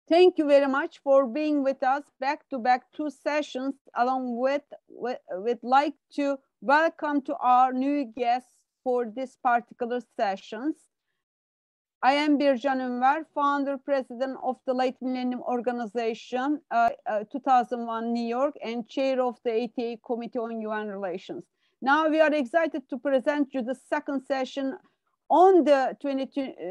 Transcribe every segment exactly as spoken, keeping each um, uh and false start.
Thank you very much for being with us back to back two sessions. Along with, with, we'd like to welcome to our new guests for this particular sessions. I am Bircan Ünver, founder, president of the late Millennium organization, uh, uh, two thousand one New York, and chair of the A T A Committee on U N Relations. Now we are excited to present you the second session on the twenty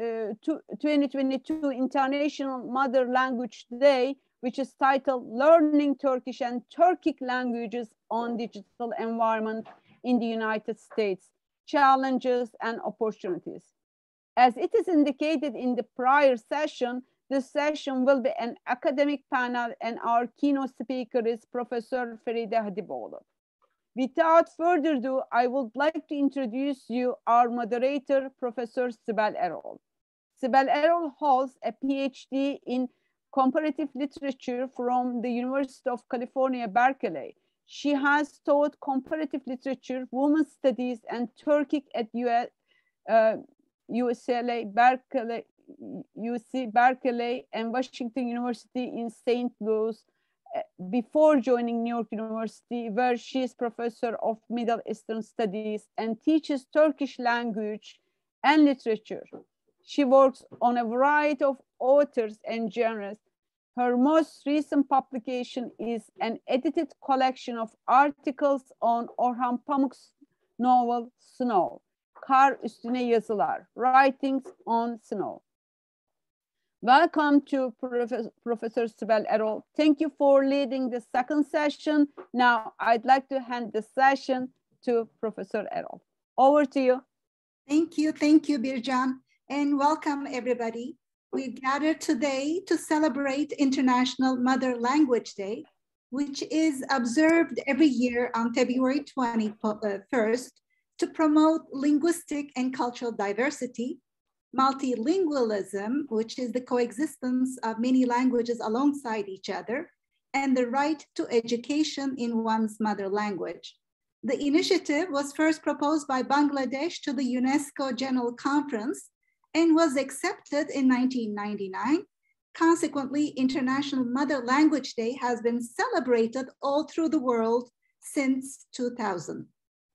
twenty-two International Mother Language Day, which is titled Learning Turkish and Turkic Languages on Digital Environment in the United States, Challenges and Opportunities. As it is indicated in the prior session, this session will be an academic panel and our keynote speaker is Professor FERİDE HATİBOÐLU. Without further ado, I would like to introduce you our moderator, Professor SİBEL EROL. SİBEL EROL holds a PhD in comparative literature from the University of California, Berkeley. She has taught comparative literature, women's studies, and Turkic at U S, uh, U C L A, Berkeley, U C Berkeley, and Washington University in Saint Louis before joining New York University, where she is professor of Middle Eastern Studies and teaches Turkish language and literature. She works on a variety of authors and genres. Her most recent publication is an edited collection of articles on Orhan Pamuk's novel Snow, Kar Üstüne Yazılar, Writings on Snow. Welcome to Professor, Professor SİBEL EROL. Thank you for leading the second session. Now, I'd like to hand the session to Professor EROL. Over to you. Thank you, thank you, Bircan, and welcome everybody. We've gathered today to celebrate International Mother Language Day, which is observed every year on February twenty-first to promote linguistic and cultural diversity, multilingualism, which is the coexistence of many languages alongside each other, and the right to education in one's mother language. The initiative was first proposed by Bangladesh to the UNESCO General Conference and was accepted in nineteen ninety-nine. Consequently, International Mother Language Day has been celebrated all through the world since two thousand.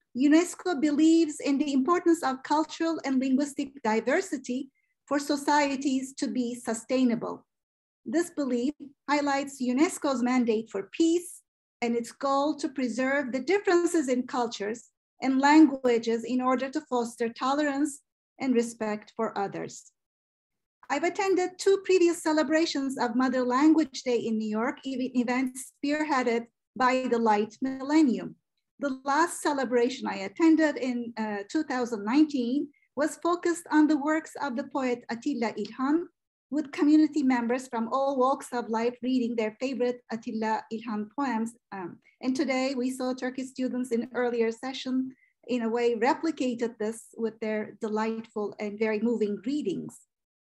UNESCO believes in the importance of cultural and linguistic diversity for societies to be sustainable. This belief highlights UNESCO's mandate for peace and its goal to preserve the differences in cultures and languages in order to foster tolerance and respect for others. I've attended two previous celebrations of Mother Language Day in New York, events spearheaded by the Light Millennium. The last celebration I attended in uh, two thousand nineteen was focused on the works of the poet Atilla İlhan, with community members from all walks of life reading their favorite Atilla İlhan poems. Um, and today we saw Turkish students in earlier session in a way replicated this with their delightful and very moving readings.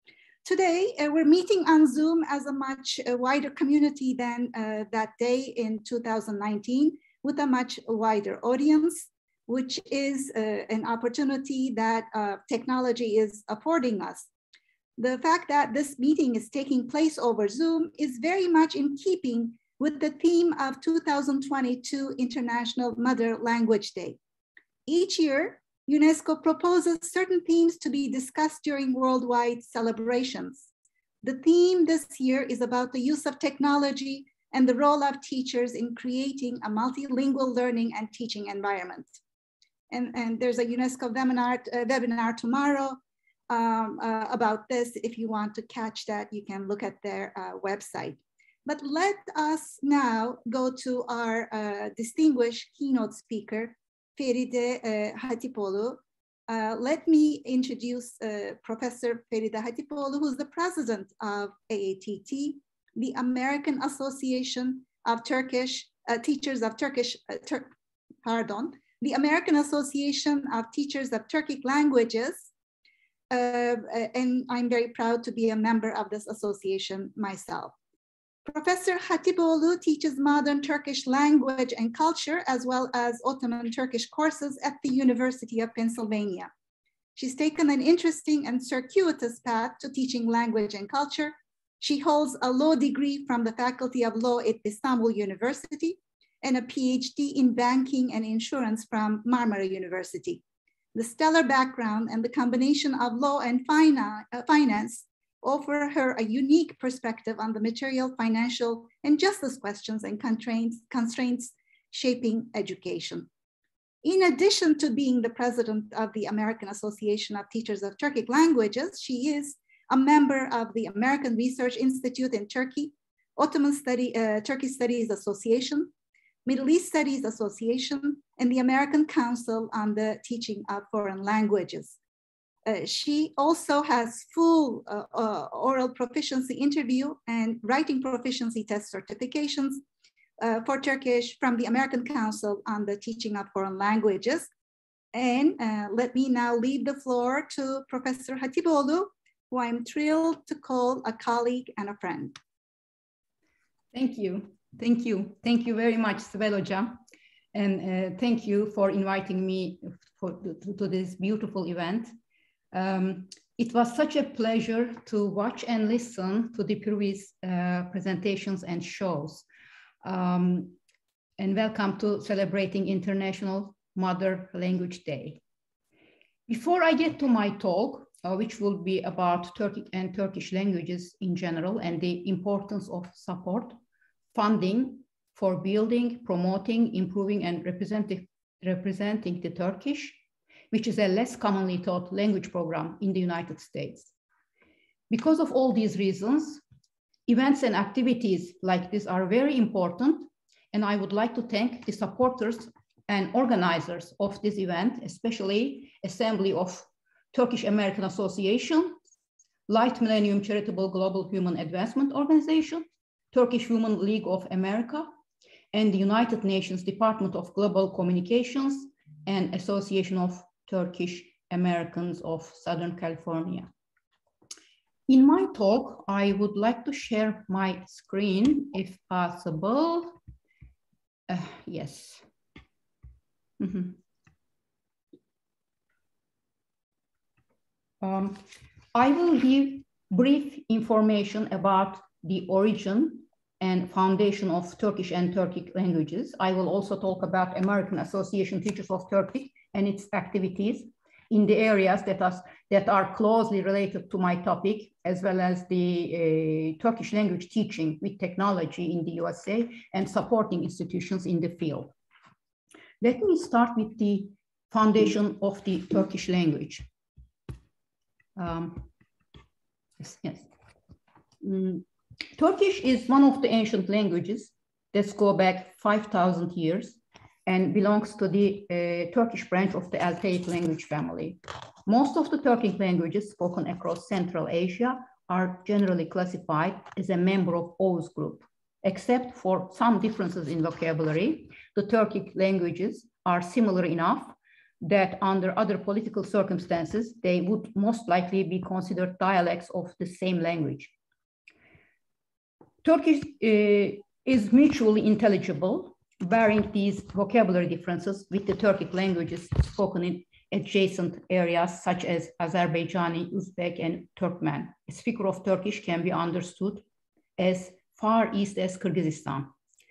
Today, uh, we're meeting on Zoom as a much uh, wider community than uh, that day in two thousand nineteen, with a much wider audience, which is uh, an opportunity that uh, technology is affording us. The fact that this meeting is taking place over Zoom is very much in keeping with the theme of two thousand twenty-two International Mother Language Day. Each year, UNESCO proposes certain themes to be discussed during worldwide celebrations. The theme this year is about the use of technology and the role of teachers in creating a multilingual learning and teaching environment. And, and there's a UNESCO webinar, uh, webinar tomorrow um, uh, about this. If you want to catch that, you can look at their uh, website. But let us now go to our uh, distinguished keynote speaker, FERİDE uh, HATİBOДLU. Uh, let me introduce uh, Professor FERİDE HATİBODLU, who's the president of A A T T, the American Association of Turkish uh, Teachers of Turkish, uh, Tur pardon, the American Association of Teachers of Turkic Languages, uh, and I'm very proud to be a member of this association myself. Professor HATİBODLU teaches modern Turkish language and culture, as well as Ottoman Turkish courses at the University of Pennsylvania. She's taken an interesting and circuitous path to teaching language and culture, She holds a law degree from the Faculty of Law at Istanbul University and a PhD in banking and insurance from Marmara University. The stellar background and the combination of law and finance offer her a unique perspective on the material, financial, and justice questions and constraints, constraints shaping education. In addition to being the president of the American Association of Teachers of Turkic Languages, she is a member of the American Research Institute in Turkey, Ottoman Study, uh, Turkish Studies Association, Middle East Studies Association, and the American Council on the Teaching of Foreign Languages. Uh, she also has full uh, uh, oral proficiency interview and writing proficiency test certifications uh, for Turkish from the American Council on the Teaching of Foreign Languages. And uh, let me now leave the floor to Professor HATİBOÐLU, who I'm thrilled to call a colleague and a friend. Thank you. Thank you. Thank you very much, SİBEL Hocam. And uh, thank you for inviting me for, to, to this beautiful event. Um, it was such a pleasure to watch and listen to the previous uh, presentations and shows. Um, and welcome to celebrating International Mother Language Day. Before I get to my talk, uh, which will be about Turkic and Turkish languages in general and the importance of support, funding for building, promoting, improving, and representing, representing the Turkish, which is a less commonly taught language program in the United States. Because of all these reasons, events and activities like this are very important, and I would like to thank the supporters and organizers of this event, especially Assembly of Turkish American Association, Light Millennium Charitable Global Human Advancement Organization, Turkish Women League of America, and the United Nations Department of Global Communications and Association of Turkish Americans of Southern California. In my talk, I would like to share my screen if possible. Uh, yes. Mm-hmm. um, I will give brief information about the origin and foundation of Turkish and Turkic languages. I will also talk about American Association Teachers of Turkic and its activities in the areas that are, that are closely related to my topic, as well as the uh, Turkish language teaching with technology in the U S A and supporting institutions in the field. Let me start with the foundation of the Turkish language. Um, yes, yes. Mm, Turkish is one of the ancient languages that go back five thousand years and belongs to the uh, Turkish branch of the Altaic language family. Most of the Turkic languages spoken across Central Asia are generally classified as a member of Oghuz group. Except for some differences in vocabulary, the Turkic languages are similar enough that under other political circumstances, they would most likely be considered dialects of the same language. Turkish uh, is mutually intelligible, bearing these vocabulary differences with the Turkic languages spoken in adjacent areas such as Azerbaijani, Uzbek, and Turkmen. A speaker of Turkish can be understood as far east as Kyrgyzstan.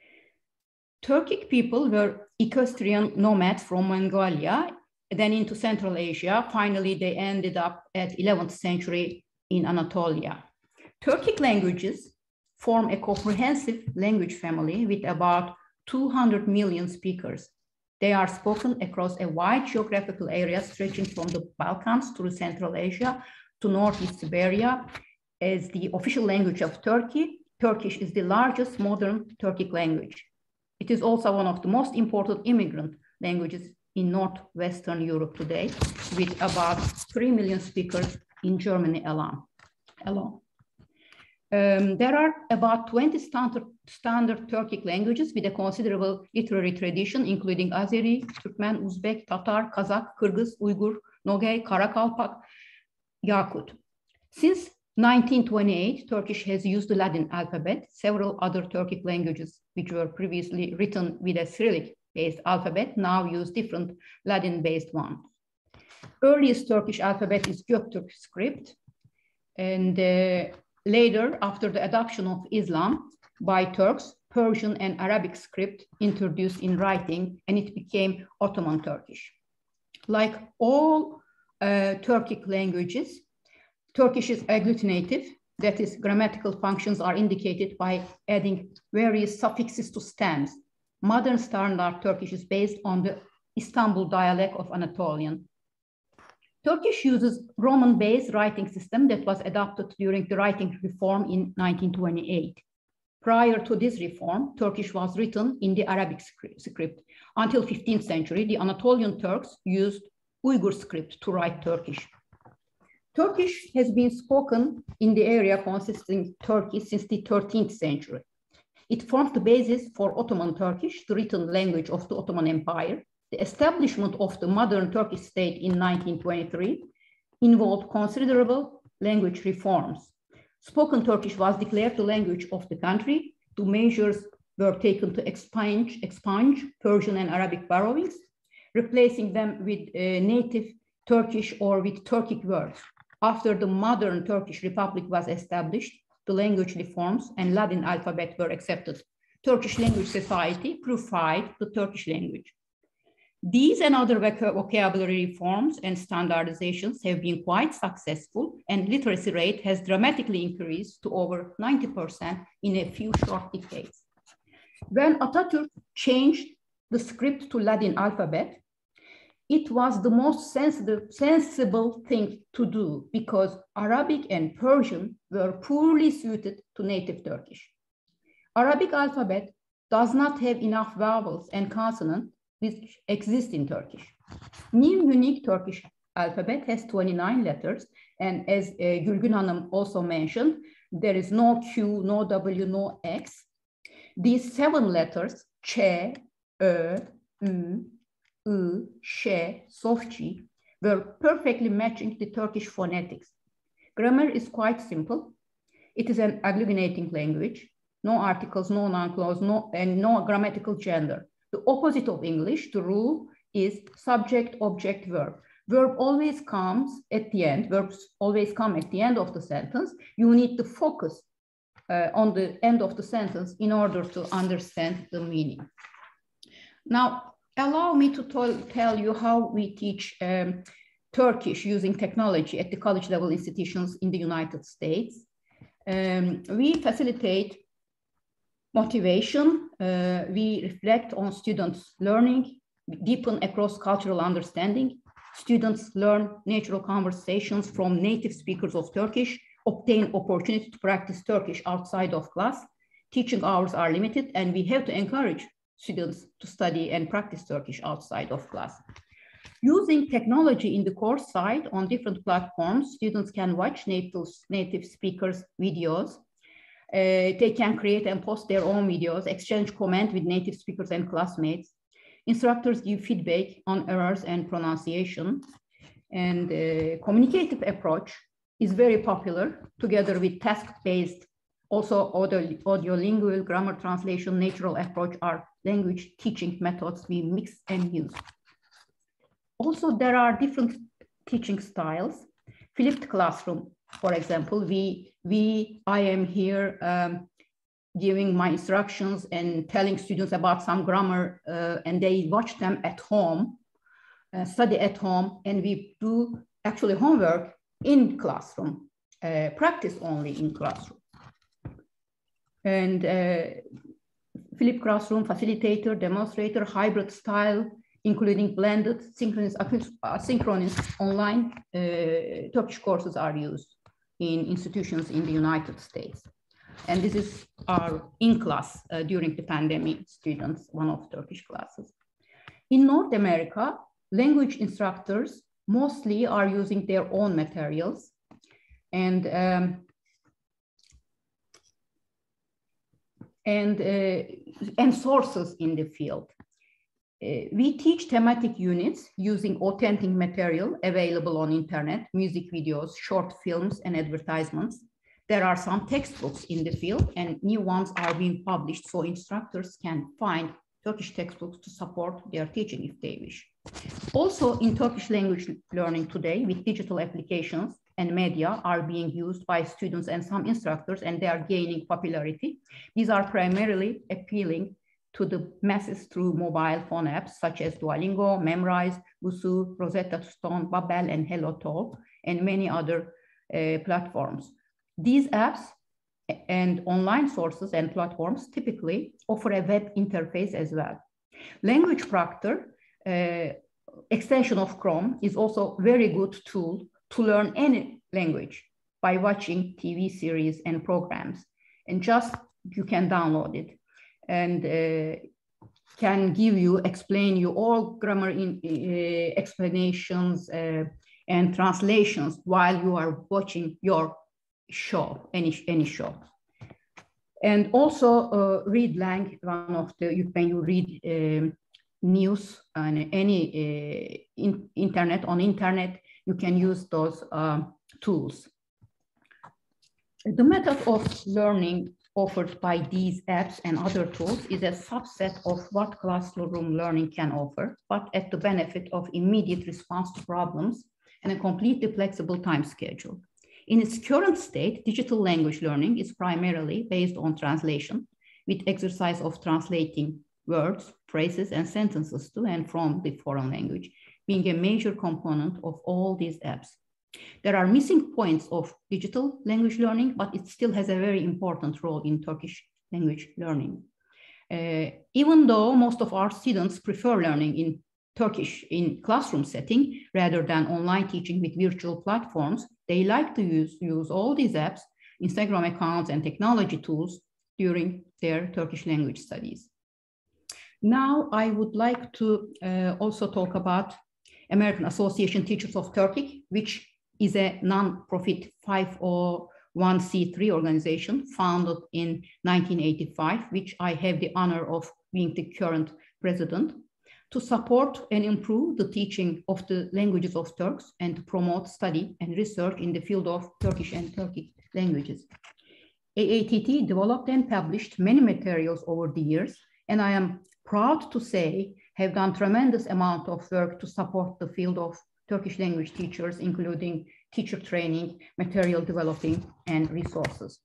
Turkic people were equestrian nomads from Mongolia, then into Central Asia. Finally, they ended up at eleventh century in Anatolia. Turkic languages form a comprehensive language family with about two hundred million speakers. They are spoken across a wide geographical area stretching from the Balkans through Central Asia to Northeast Siberia. As the official language of Turkey, Turkish is the largest modern Turkic language. It is also one of the most important immigrant languages in Northwestern Europe today, with about three million speakers in Germany alone. alone. Um, there are about twenty standard, standard Turkic languages with a considerable literary tradition, including Azeri, Turkmen, Uzbek, Tatar, Kazakh, Kyrgyz, Uyghur, Nogay, Karakalpak, Yakut. Since nineteen twenty-eight, Turkish has used the Latin alphabet. Several other Turkic languages, which were previously written with a Cyrillic-based alphabet, now use different Latin-based ones. Earliest Turkish alphabet is Göktürk script, and uh, later, after the adoption of Islam by Turks, Persian and Arabic script introduced in writing, and it became Ottoman Turkish. Like all uh, Turkic languages, Turkish is agglutinative, that is, grammatical functions are indicated by adding various suffixes to stems. Modern Standard Turkish is based on the Istanbul dialect of Anatolian. Turkish uses Roman-based writing system that was adopted during the writing reform in nineteen twenty-eight. Prior to this reform, Turkish was written in the Arabic script. Until fifteenth century, the Anatolian Turks used Uyghur script to write Turkish. Turkish has been spoken in the area consisting Turkey since the thirteenth century. It formed the basis for Ottoman Turkish, the written language of the Ottoman Empire. The establishment of the modern Turkish state in nineteen twenty-three involved considerable language reforms. Spoken Turkish was declared the language of the country. Two measures were taken to expunge, expunge Persian and Arabic borrowings, replacing them with uh, native Turkish or with Turkic words. After the modern Turkish Republic was established, the language reforms and Latin alphabet were accepted. Turkish Language Society purified the Turkish language. These and other vocabulary reforms and standardizations have been quite successful, and literacy rate has dramatically increased to over ninety percent in a few short decades. When Atatürk changed the script to Latin alphabet, it was the most sensitive, sensible thing to do because Arabic and Persian were poorly suited to native Turkish. Arabic alphabet does not have enough vowels and consonants which exist in Turkish. New unique Turkish alphabet has twenty-nine letters, and as uh, Gülgün Hanım also mentioned, there is no Q, no W, no X. These seven letters, Ç, Ö, Ü, Ü, Ş, Sofçi, were perfectly matching the Turkish phonetics. Grammar is quite simple. It is an agglutinating language, no articles, no noun-clause, no, and no grammatical gender. The opposite of English, the rule is subject, object, verb. Verb always comes at the end, verbs always come at the end of the sentence. You need to focus uh, on the end of the sentence in order to understand the meaning. Now, allow me to tell you how we teach um, Turkish using technology at the college level institutions in the United States. Um, we facilitate motivation, uh, we reflect on students' learning, deepen across cultural understanding. Students learn natural conversations from native speakers of Turkish, obtain opportunity to practice Turkish outside of class. Teaching hours are limited, and we have to encourage students to study and practice Turkish outside of class. Using technology in the course side on different platforms, students can watch native, native speakers' videos. Uh, they can create and post their own videos, exchange comment with native speakers and classmates. Instructors give feedback on errors and pronunciation. And uh, communicative approach is very popular, together with task-based, also audio, audiolingual, grammar translation, natural approach are language teaching methods we mix and use. Also, there are different teaching styles. Flipped classroom, for example, we, we I am here um, giving my instructions and telling students about some grammar, uh, and they watch them at home, uh, study at home, and we do actually homework in classroom, uh, practice only in classroom. And uh, flipped classroom, facilitator, demonstrator, hybrid style, including blended, synchronous, asynchronous online uh, Turkish courses are used in institutions in the United States. And this is our in-class uh, during the pandemic students, one of Turkish classes. In North America, language instructors mostly are using their own materials and, um, and, uh, and sources in the field. Uh, we teach thematic units using authentic material available on internet, music videos, short films, and advertisements. There are some textbooks in the field, and new ones are being published so instructors can find Turkish textbooks to support their teaching if they wish. Also, in Turkish language learning today with digital applications, and media are being used by students and some instructors, and they are gaining popularity. These are primarily appealing to the masses through mobile phone apps such as Duolingo, Memrise, Busuu, Rosetta Stone, Babel, and HelloTalk, and many other uh, platforms. These apps and online sources and platforms typically offer a web interface as well. Language Proctor, uh, extension of Chrome, is also a very good tool to learn any language by watching T V series and programs. And just you can download it and uh, can give you, explain you all grammar in, uh, explanations uh, and translations while you are watching your show, any, any show. And also uh, ReadLang, one of the, you, when you read um, news on any uh, in, internet, on internet, you can use those uh, tools. The method of learning offered by these apps and other tools is a subset of what classroom learning can offer, but at the benefit of immediate response to problems and a completely flexible time schedule. In its current state, digital language learning is primarily based on translation, with exercise of translating words, phrases, and sentences to and from the foreign language being a major component of all these apps. There are missing points of digital language learning, but it still has a very important role in Turkish language learning. Uh, even though most of our students prefer learning in Turkish in classroom setting rather than online teaching with virtual platforms, they like to use, use all these apps, Instagram accounts, and technology tools during their Turkish language studies. Now, I would like to uh, also talk about American Association Teachers of Turkic, which is a non-profit five oh one c three organization founded in nineteen eighty-five, which I have the honor of being the current president, to support and improve the teaching of the languages of Turks and to promote study and research in the field of Turkish and Turkic languages. A A T T developed and published many materials over the years, and I am proud to say have done tremendous amount of work to support the field of Turkish language teachers, including teacher training, material developing, and resources.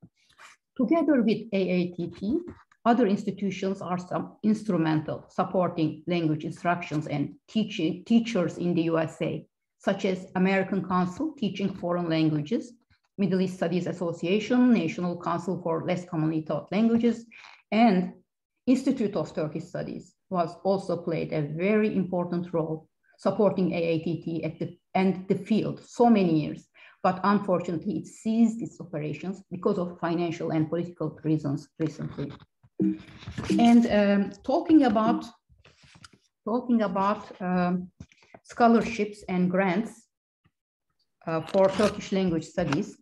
Together with A A T T, other institutions are some instrumental supporting language instructions and teaching teachers in the U S A, such as American Council Teaching Foreign Languages, Middle East Studies Association, National Council for Less Commonly Taught Languages, and Institute of Turkish Studies was also played a very important role supporting A A T T at the, and the field so many years, but unfortunately it ceased its operations because of financial and political reasons recently. And um, talking about, talking about um, scholarships and grants uh, for Turkish language studies,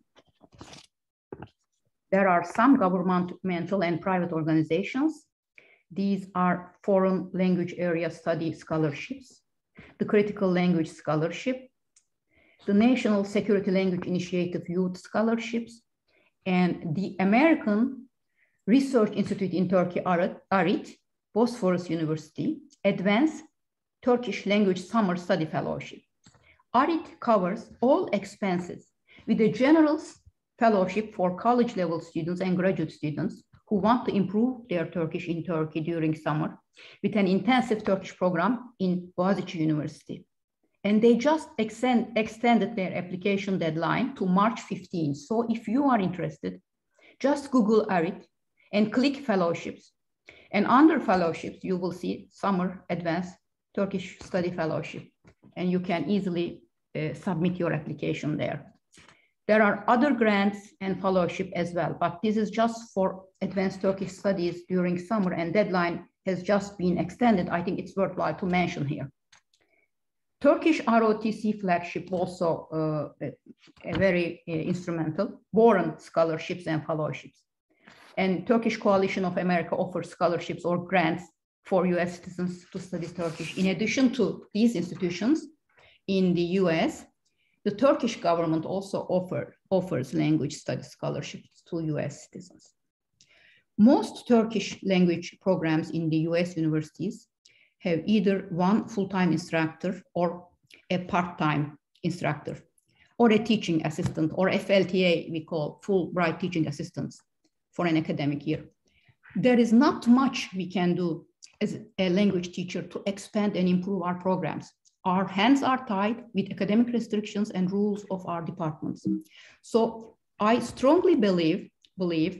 there are some governmental and private organizations. These are Foreign Language Area Study Scholarships, the Critical Language Scholarship, the National Security Language Initiative Youth Scholarships, and the American Research Institute in Turkey, A R I T, Bosphorus University, Advanced Turkish Language Summer Study Fellowship. A R I T covers all expenses with a general fellowship for college level students and graduate students who want to improve their Turkish in Turkey during summer with an intensive Turkish program in Boğaziçi University. And they just extend, extended their application deadline to March fifteenth. So if you are interested, just Google A R I T and click fellowships. And under fellowships, you will see Summer Advanced Turkish Study Fellowship. And you can easily uh, submit your application there. There are other grants and fellowship as well, but this is just for advanced Turkish studies during summer, and deadline has just been extended. I think it's worthwhile to mention here. Turkish R O T C flagship also uh, a, a very uh, instrumental, Boran scholarships and fellowships. And Turkish Coalition of America offers scholarships or grants for U S citizens to study Turkish. In addition to these institutions in the U S, the Turkish government also offer, offers language study scholarships to U S citizens. Most Turkish language programs in the U S universities have either one full-time instructor or a part-time instructor. or a teaching assistant, or F L T A, we call Fulbright teaching assistants for an academic year. There is not much we can do as a language teacher to expand and improve our programs. Our hands are tied with academic restrictions and rules of our departments. So I strongly believe, believe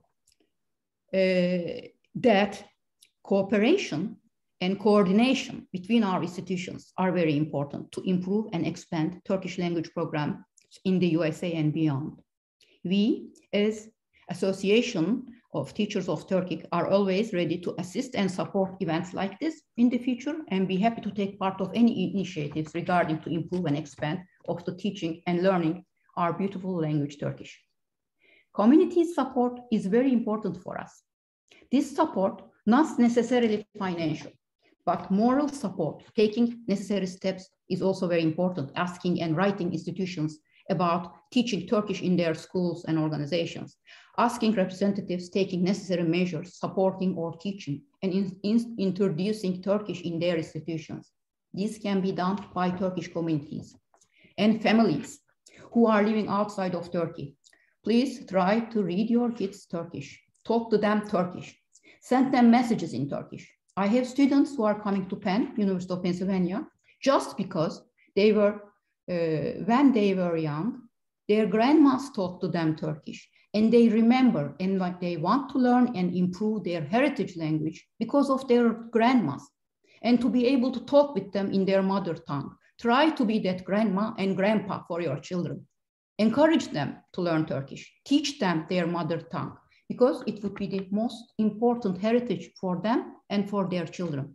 uh, that cooperation and coordination between our institutions are very important to improve and expand Turkish language programs in the U S A and beyond. We, as Association of Teachers of Turkic, are always ready to assist and support events like this in the future, and be happy to take part of any initiatives regarding to improve and expand of the teaching and learning our beautiful language Turkish. Community support is very important for us. This support, not necessarily financial, but moral support, taking necessary steps, is also very important, asking and writing institutions about teaching Turkish in their schools and organizations, asking representatives taking necessary measures, supporting or teaching, and in, in, introducing Turkish in their institutions. This can be done by Turkish communities and families who are living outside of Turkey. Please try to read your kids Turkish, talk to them Turkish, send them messages in Turkish. I have students who are coming to Penn, University of Pennsylvania, just because they were, uh, when they were young, their grandmas talked to them Turkish, and they remember and like they want to learn and improve their heritage language because of their grandmas, and to be able to talk with them in their mother tongue. Try to be that grandma and grandpa for your children. Encourage them to learn Turkish, teach them their mother tongue, because it would be the most important heritage for them and for their children.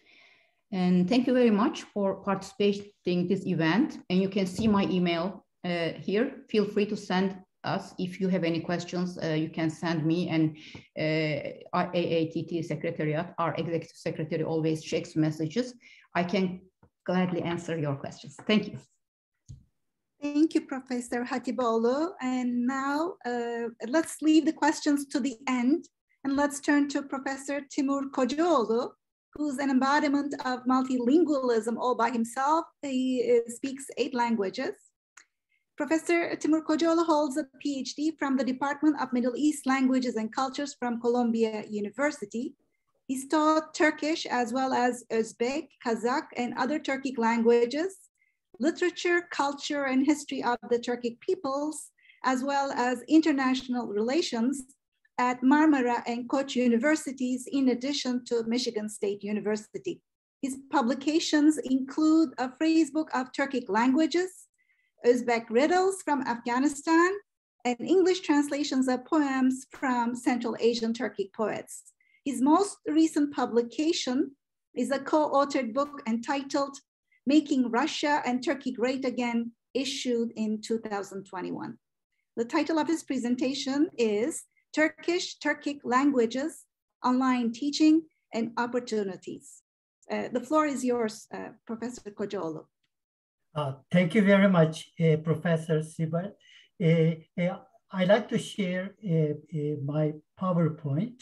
And thank you very much for participating in this event. And you can see my email uh, here. Feel free to send us if you have any questions. Uh, you can send me, and uh, our A A T T Secretariat, our Executive Secretary, always checks messages. I can gladly answer your questions. Thank you. Thank you, Professor HATİBOÐLU. And now uh, let's leave the questions to the end, and let's turn to Professor TİMUR KOCAOÐLU, who's an embodiment of multilingualism all by himself. He uh, speaks eight languages. Professor TİMUR KOCAOÐLU holds a PhD from the Department of Middle East Languages and Cultures from Columbia University. He's taught Turkish as well as Uzbek, Kazakh, and other Turkic languages, literature, culture, and history of the Turkic peoples, as well as international relations at Marmara and Koç universities, in addition to Michigan State University. His publications include a phrasebook of Turkic languages, Uzbek riddles from Afghanistan, and English translations of poems from Central Asian Turkic poets. His most recent publication is a co-authored book entitled Making Russia and Turkey Great Again, issued in two thousand twenty-one. The title of his presentation is Turkish, Turkic Languages, Online Teaching and Opportunities. Uh, the floor is yours, uh, Professor KOCAOÐLU. Uh, thank you very much, uh, Professor SİBEL. Uh, uh, I'd like to share uh, uh, my PowerPoint.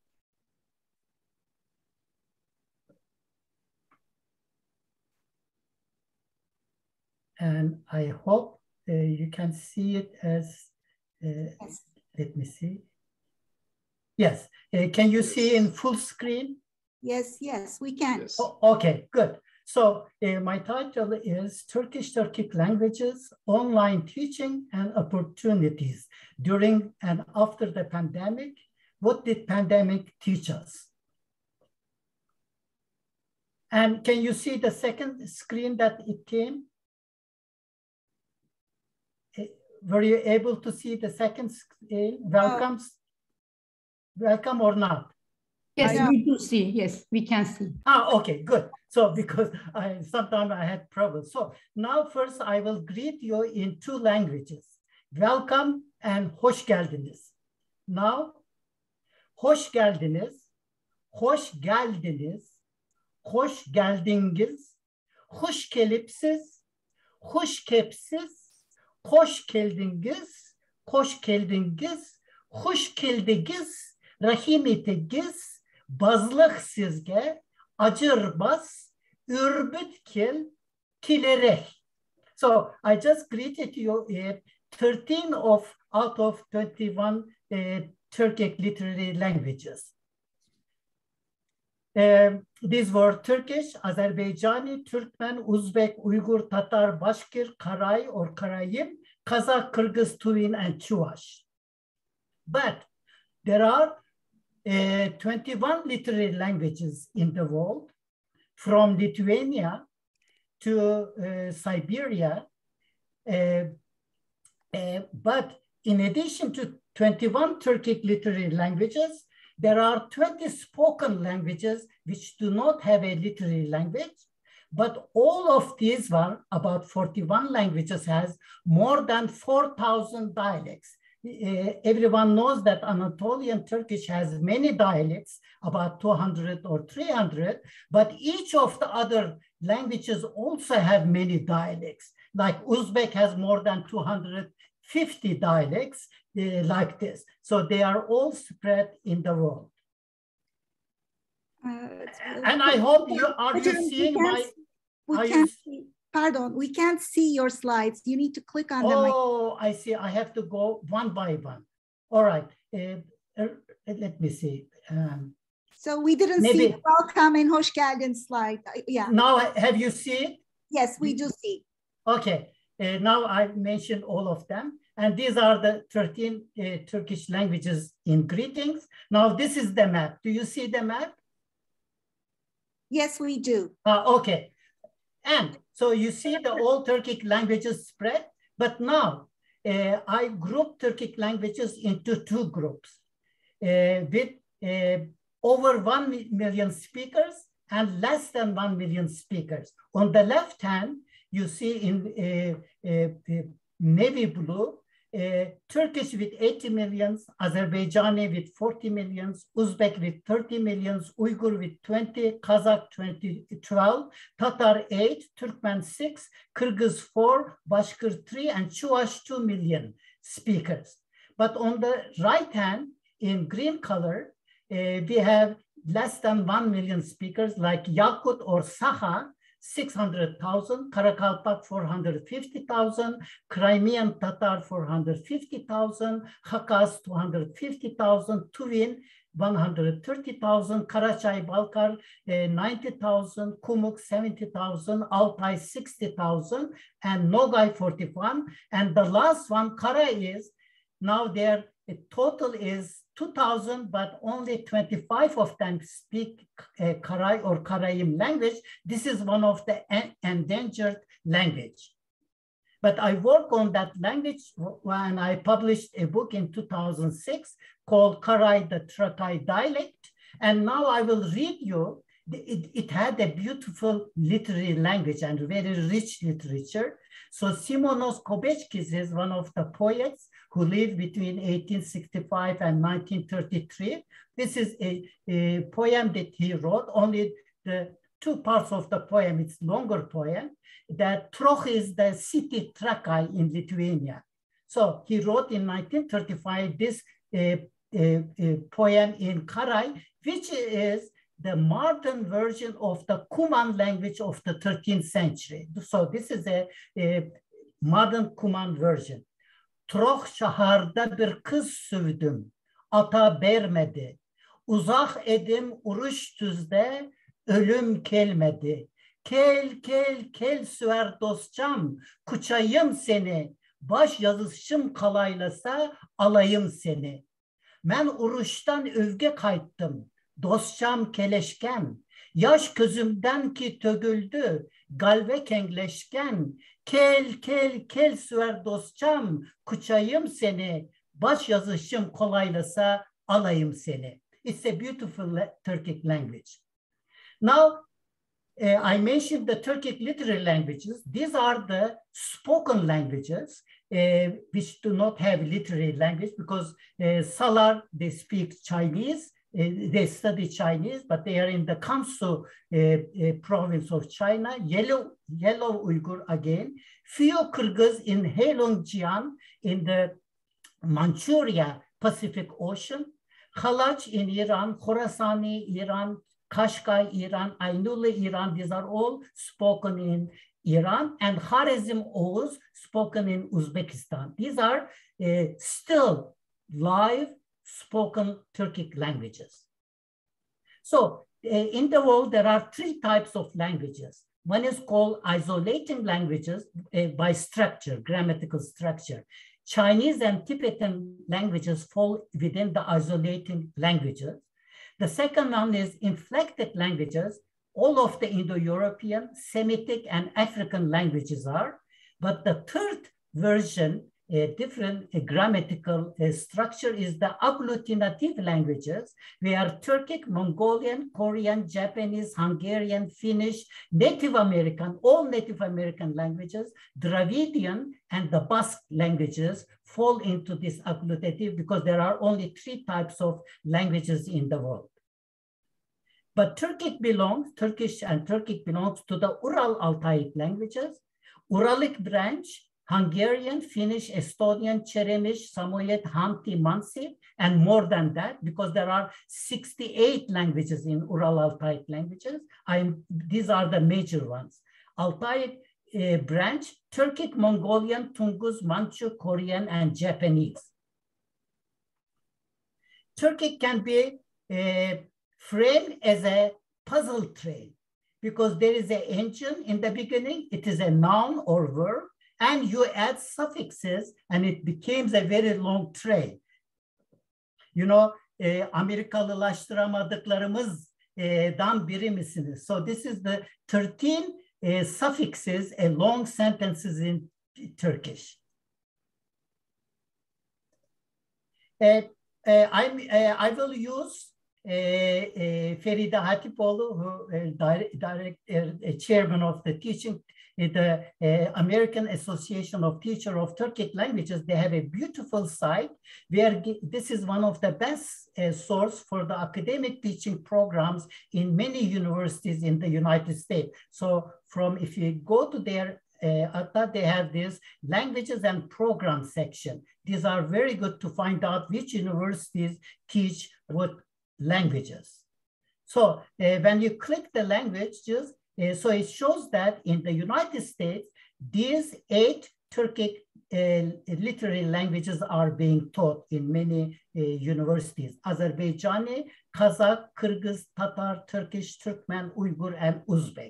And I hope uh, you can see it as, uh, yes. Let me see. Yes, uh, can you yes. see in full screen? Yes, yes, we can. Yes. Oh, okay, good. So uh, my title is Turkish Turkic Languages, Online Teaching and Opportunities During and After the Pandemic. What did pandemic teach us? And can you see the second screen that it came? Were you able to see the second screen? Welcome, welcome or not? Yes, I, we do see. Yes, we can see. Ah, okay, good. So because I sometimes I had problems. So now first I will greet you in two languages. Welcome and hoş geldiniz. Now, hoş geldiniz, hoş geldiniz, hoş geldiniz, hoş kelipsiz, hoş kepsiz, hoş geldiniz, hoş geldiniz, hoş geldiniz, rahimetigiz, bazlık sizge, acırbaz, ürbütkil, tilerek. So I just greeted you uh, thirteen of out of twenty-one uh, Turkic literary languages. Uh, these were Turkish, Azerbaijani, Turkmen, Uzbek, Uyghur, Tatar, Bashkir, Karay or Karayim, Kazakh, Kyrgyz, Tuvin, and Chuvash. But there are uh, twenty-one literary languages in the world, from Lithuania to uh, Siberia. Uh, uh, but in addition to twenty-one Turkic literary languages, there are twenty spoken languages which do not have a literary language, but all of these were, about forty-one languages has more than four thousand dialects. Uh, everyone knows that Anatolian Turkish has many dialects, about two hundred or three hundred, but each of the other languages also have many dialects. Like Uzbek has more than two hundred fifty dialects uh, like this. So they are all spread in the world. Uh, and I hope you are you seeing my, we are can't you, see, pardon, we can't see your slides. You need to click on oh, them. Oh, I see. I have to go one by one. All right. Uh, uh, let me see. Um, so we didn't maybe, see the welcome and hoş geldin slide. Yeah. Now, have you seen it? Yes, we do see. Okay. Uh, now I've mentioned all of them. And these are the thirteen uh, Turkish languages in greetings. Now, this is the map. Do you see the map? Yes, we do. Uh, okay. And so you see the all Turkic languages spread. But now uh, I group Turkic languages into two groups uh, with uh, over one million speakers and less than one million speakers. On the left hand, you see in uh, uh, uh, navy blue, uh, Turkish with eighty millions, Azerbaijani with forty millions, Uzbek with thirty millions, Uyghur with twenty, Kazakh twenty, twelve, Tatar eight, Turkmen six, Kyrgyz four, Bashkir three, and Chuvash two million speakers. But on the right hand, in green color, uh, we have less than one million speakers like Yakut or Sakha, six hundred thousand, Karakalpak four hundred fifty thousand, Crimean Tatar four hundred fifty thousand, Hakaz two hundred fifty thousand, Tuvin one hundred thirty thousand, Karachay Balkar uh, ninety thousand, Kumuk seventy thousand, Altay sixty thousand, and Nogay forty-one. And the last one, Kara, is now their total is two thousand, but only twenty-five of them speak uh, Karay or Karayim language. This is one of the en endangered language. But I work on that language when I published a book in two thousand six called Karay, the Trakai dialect. And now I will read you. It, it had a beautiful literary language and very rich literature. So Simonos Kobeckis is one of the poets who lived between eighteen sixty-five and nineteen thirty-three. This is a, a poem that he wrote, only the two parts of the poem, it's longer poem, that Troch is the city Trakai in Lithuania. So he wrote in nineteen thirty-five this uh, uh, uh, poem in Karay, which is the modern version of the Kuman language of the thirteenth century. So this is a, a modern Kuman version. Troh şaharda bir kız süvdüm, ata bermedi. Uzak edim uruş tüzde, ölüm kelmedi. Kel kel kel süver dostçam, kuçayım seni. Baş yazışım kalaylasa, alayım seni. Men uruştan övge kayttım. Dostçam keleşken, yaş közümden ki tögüldü, galve kengleşken, kel kel kel süver dostçam, kuçayım seni, baş yazışım kolaylasa alayım seni. It's a beautiful Turkic language. Now, uh, I mentioned the Turkic literary languages. These are the spoken languages uh, which do not have literary language because uh, Salar, they speak Chinese. Uh, they study Chinese, but they are in the Kansu uh, uh, province of China. Yellow, yellow Uyghur again. Few Kyrgyz in Heilongjiang in the Manchuria Pacific Ocean. Khalaj in Iran, Khorasani, Iran, Kashkai, Iran, Ainuli, Iran. These are all spoken in Iran, and Kharazm Oghuz, spoken in Uzbekistan. These are uh, still live spoken Turkic languages. So uh, in the world, there are three types of languages. One is called isolating languages uh, by structure, grammatical structure. Chinese and Tibetan languages fall within the isolating languages. The second one is inflected languages. All of the Indo-European, Semitic, and African languages are. But the third version, a different a grammatical uh, structure, is the agglutinative languages, where Turkic, Mongolian, Korean, Japanese, Hungarian, Finnish, Native American, all Native American languages, Dravidian, and the Basque languages fall into this agglutinative because there are only three types of languages in the world. But Turkic belongs, Turkish and Turkic belongs to the Ural-Altaic languages, Uralic branch, Hungarian, Finnish, Estonian, Cheremish, Samoyed, Hamti, Mansi, and more than that, because there are sixty-eight languages in Ural-Altaic languages. I'm, these are the major ones. Altaic uh, branch, Turkic, Mongolian, Tungus, Manchu, Korean, and Japanese. Turkic can be uh, framed as a puzzle train because there is an engine in the beginning, it is a noun or verb, and you add suffixes and it becomes a very long train. You know, e, Amerikalılaştıramadıklarımızdan biri misiniz? So this is the thirteen uh, suffixes, a long sentences in Turkish. Uh, uh, I'm, uh, I will use uh, uh, FERİDE HATİBOÐLU, who uh, direct, direct uh, chairman of the teaching the uh, American Association of Teachers of Turkic Languages. They have a beautiful site where this is one of the best uh, source for the academic teaching programs in many universities in the United States. So from, if you go to their uh, ATAA, they have this languages and program section. These are very good to find out which universities teach what languages. So uh, when you click the languages, Uh, so it shows that in the United States, these eight Turkic uh, literary languages are being taught in many uh, universities: Azerbaijani, Kazakh, Kyrgyz, Tatar, Turkish, Turkmen, Uyghur, and Uzbek.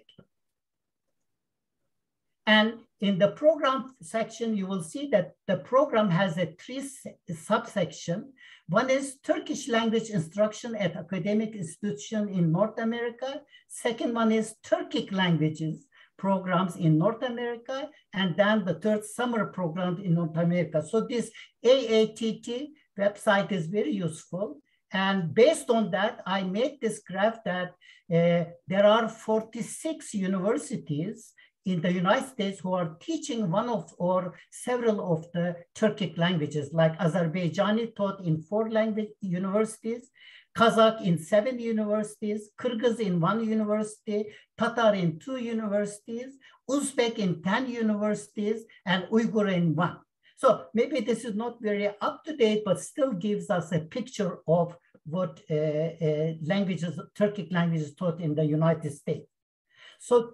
And in the program section, you will see that the program has a three subsection. One is Turkish language instruction at academic institution in North America. Second one is Turkic languages programs in North America. And then the third, summer program in North America. So this A A T T website is very useful. And based on that, I made this graph that uh, there are forty-six universities in the United States who are teaching one of or several of the Turkic languages, like Azerbaijani taught in four language universities, Kazakh in seven universities, Kyrgyz in one university, Tatar in two universities, Uzbek in ten universities, and Uyghur in one. So maybe this is not very up to date, but still gives us a picture of what uh, uh, languages, Turkic languages taught in the United States. So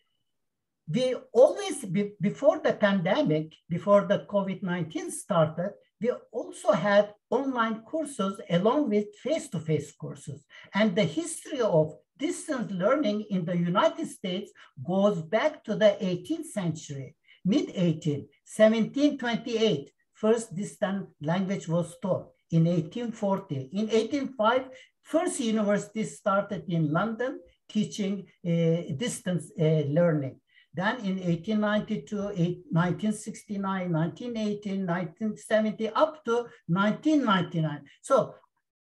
we always, be, before the pandemic, before the COVID nineteen started, we also had online courses along with face-to-face courses. And the history of distance learning in the United States goes back to the eighteenth century, mid eighteenth, seventeen twenty-eight, first distant language was taught. In eighteen forty, in eighteen oh five, first university started in London teaching uh, distance uh, learning. Then in eighteen ninety-two, nineteen sixty-nine, nineteen eighteen, nineteen seventy, up to nineteen ninety-nine. So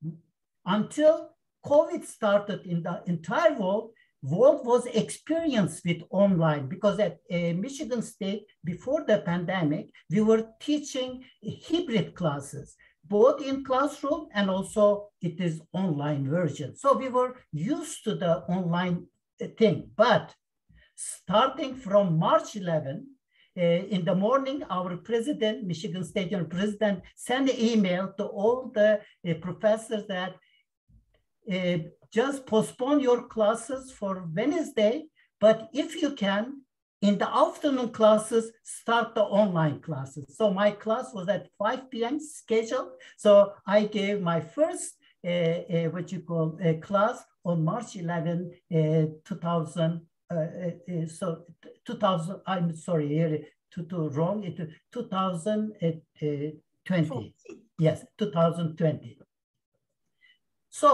until COVID started in the entire world, world was experienced with online, because at uh, Michigan State, before the pandemic, we were teaching hybrid classes, both in classroom and also it is online version. So we were used to the online thing, but starting from March eleventh, uh, in the morning, our president, Michigan State president, sent an email to all the uh, professors that uh, just postpone your classes for Wednesday, but if you can, in the afternoon classes, start the online classes. So my class was at five P M schedule. So I gave my first, uh, uh, what you call, uh, class on March eleventh, uh, two thousand. Uh, uh, so two thousand, I'm sorry, here, too, too wrong, it, two thousand twenty. Yes, two thousand twenty. So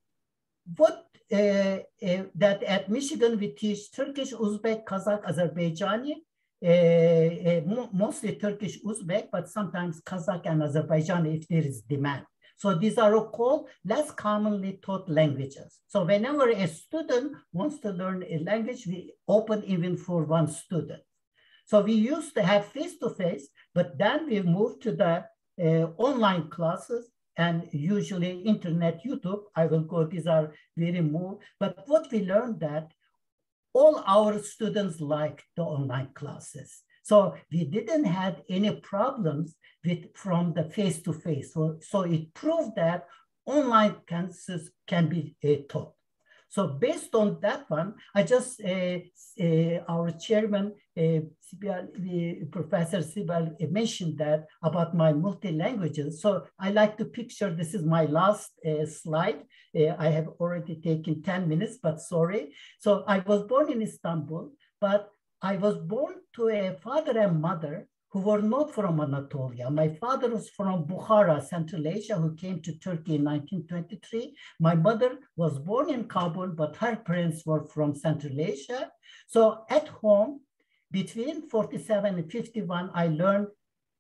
what uh, uh, that at Michigan we teach Turkish, Uzbek, Kazakh, Azerbaijani, uh, uh, mostly Turkish, Uzbek, but sometimes Kazakh and Azerbaijani if there is demand. So these are called less commonly taught languages. So whenever a student wants to learn a language, we open even for one student. So we used to have face-to-face, but then we moved to the uh, online classes and usually internet, YouTube. I will go, these are very more. But what we learned that all our students like the online classes. So we didn't have any problems with from the face-to-face. So, so it proved that online classes can be uh, taught. So based on that one, I just, uh, uh, our chairman, uh, SİBEL, uh, Professor SİBEL uh, mentioned that about my multi-languages. So I like to picture, this is my last uh, slide. Uh, I have already taken ten minutes, but sorry. So I was born in Istanbul, but I was born to a father and mother who were not from Anatolia. My father was from Bukhara, Central Asia, who came to Turkey in nineteen twenty-three. My mother was born in Kabul, but her parents were from Central Asia. So at home, between forty-seven and fifty-one, I learned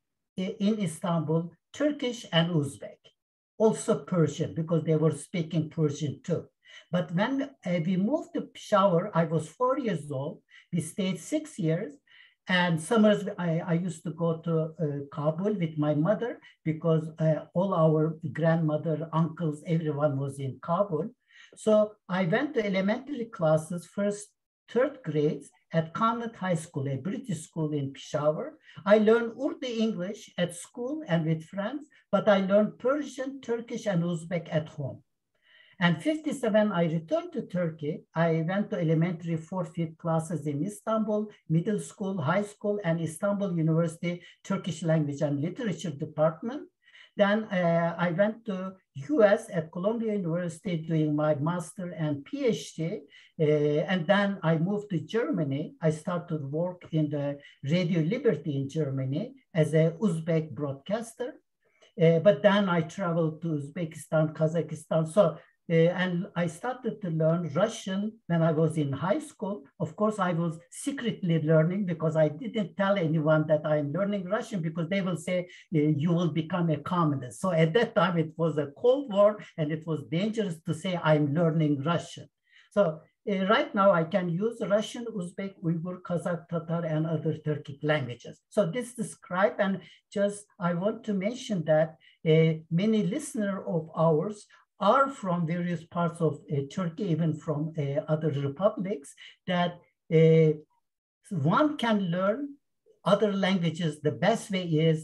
in Istanbul Turkish and Uzbek, also Persian, because they were speaking Persian too. But when uh, we moved to Peshawar, I was four years old. We stayed six years. And summers, I, I used to go to uh, Kabul with my mother because uh, all our grandmother, uncles, everyone was in Kabul. So I went to elementary classes, first, third grades at Keynote High School, a British school in Peshawar. I learned Urdu English at school and with friends, but I learned Persian, Turkish, and Uzbek at home. And fifty-seven, I returned to Turkey. I went to elementary fourth, fifth classes in Istanbul, middle school, high school, and Istanbul University Turkish Language and Literature Department. Then uh, I went to U S at Columbia University doing my master and PhD. Uh, and then I moved to Germany. I started work in the Radio Liberty in Germany as a Uzbek broadcaster. Uh, but then I traveled to Uzbekistan, Kazakhstan. So Uh, and I started to learn Russian when I was in high school. Of course, I was secretly learning because I didn't tell anyone that I'm learning Russian because they will say, uh, you will become a communist. So at that time, it was a Cold War and it was dangerous to say I'm learning Russian. So uh, right now I can use Russian, Uzbek, Uyghur, Kazakh, Tatar, and other Turkic languages. So this describe, and just I want to mention that uh, many listeners of ours are from various parts of uh, Turkey, even from uh, other republics, that uh, one can learn other languages. The best way is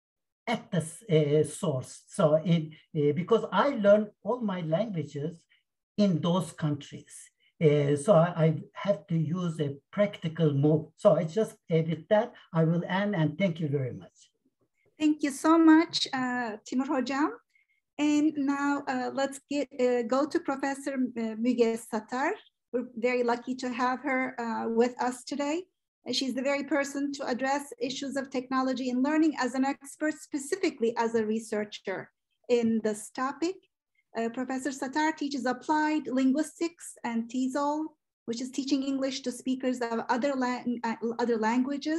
at the uh, source. So in, uh, because I learned all my languages in those countries. Uh, so I, I have to use a practical move. So I just uh, with that, I will end and thank you very much. Thank you so much, uh, Timur Hocam. And now uh, let's get, uh, go to Professor MÜGE SATAR. We're very lucky to have her uh, with us today. She's the very person to address issues of technology and learning as an expert, specifically as a researcher in this topic. Uh, Professor SATAR teaches applied linguistics and TESOL, which is teaching English to speakers of other, la other languages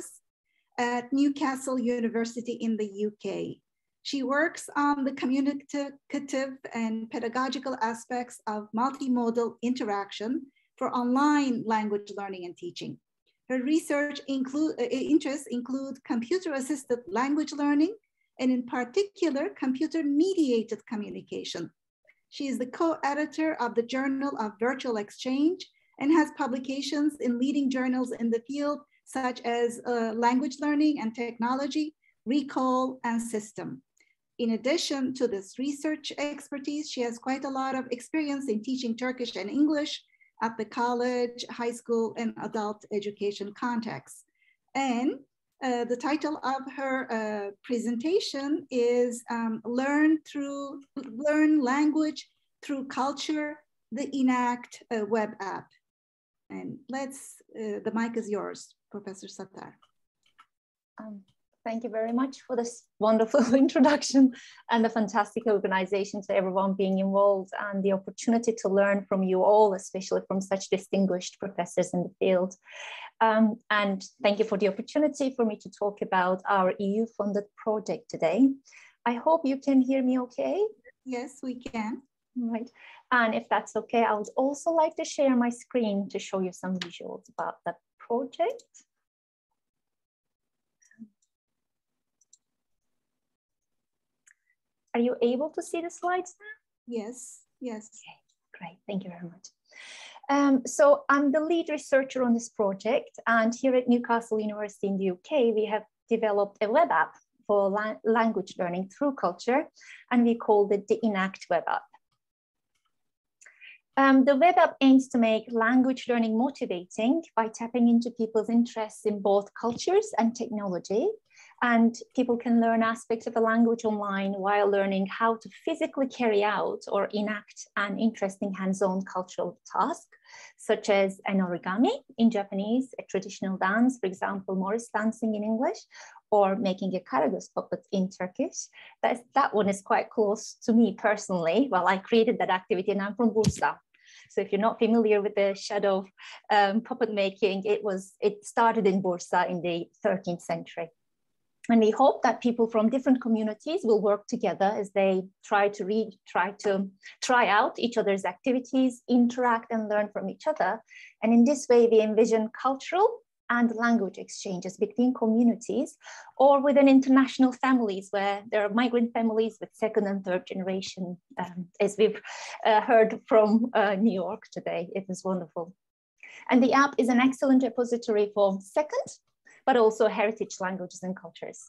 at Newcastle University in the U K. She works on the communicative and pedagogical aspects of multimodal interaction for online language learning and teaching. Her research include, uh, interests include computer-assisted language learning, and in particular, computer-mediated communication. She is the co-editor of the Journal of Virtual Exchange and has publications in leading journals in the field, such as uh, language learning and technology, recall, and system. In addition to this research expertise, she has quite a lot of experience in teaching Turkish and English, at the college, high school, and adult education context. And uh, the title of her uh, presentation is um, Learn Through Learn Language Through Culture, the ENACT uh, web app. And let's, uh, the mic is yours, Professor Satar. Um, thank you very much for this wonderful introduction and the fantastic organization, to everyone being involved, and the opportunity to learn from you all, especially from such distinguished professors in the field. Um, and thank you for the opportunity for me to talk about our E U-funded project today. I hope you can hear me okay? Yes, we can. Right. And if that's okay, I would also like to share my screen to show you some visuals about the project. Are you able to see the slides now? Yes, yes. Okay, great, thank you very much. Um, so I'm the lead researcher on this project, and here at Newcastle University in the U K, we have developed a web app for la language learning through culture, and we called it the ENACT web app. Um, the web app aims to make language learning motivating by tapping into people's interests in both cultures and technology. And people can learn aspects of a language online while learning how to physically carry out or enact an interesting hands-on cultural task, such as an origami in Japanese, a traditional dance, for example, Morris dancing in English, or making a karagöz puppet in Turkish. That's, that one is quite close to me personally. Well, I created that activity and I'm from Bursa. So if you're not familiar with the shadow um, puppet making, it was it started in Bursa in the thirteenth century. And we hope that people from different communities will work together as they try to read, try to try out each other's activities, interact and learn from each other. And in this way, we envision cultural and language exchanges between communities or within international families where there are migrant families with second and third generation, um, as we've uh, heard from uh, New York today. It was wonderful. And the app is an excellent repository for second, but also heritage languages and cultures.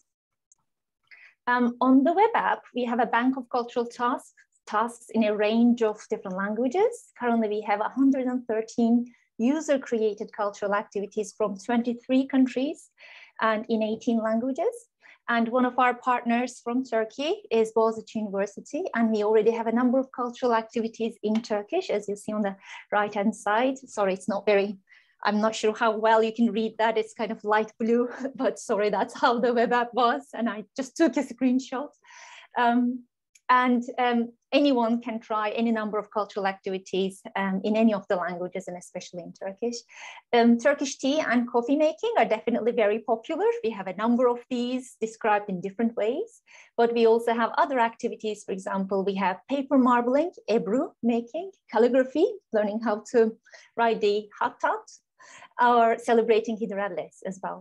Um, on the web app, we have a bank of cultural tasks, tasks in a range of different languages. Currently, we have one hundred thirteen user-created cultural activities from twenty-three countries and in eighteen languages. And one of our partners from Turkey is Boğaziçi University, and we already have a number of cultural activities in Turkish, as you see on the right-hand side. Sorry, it's not very, I'm not sure how well you can read that. It's kind of light blue, but sorry, that's how the web app was. And I just took a screenshot. Um, and um, anyone can try any number of cultural activities um, in any of the languages, and especially in Turkish. Um, Turkish tea and coffee making are definitely very popular. We have a number of these described in different ways, but we also have other activities. For example, we have paper marbling, Ebru making, calligraphy, learning how to write the HATİBODLU, or celebrating Hidrellez as well.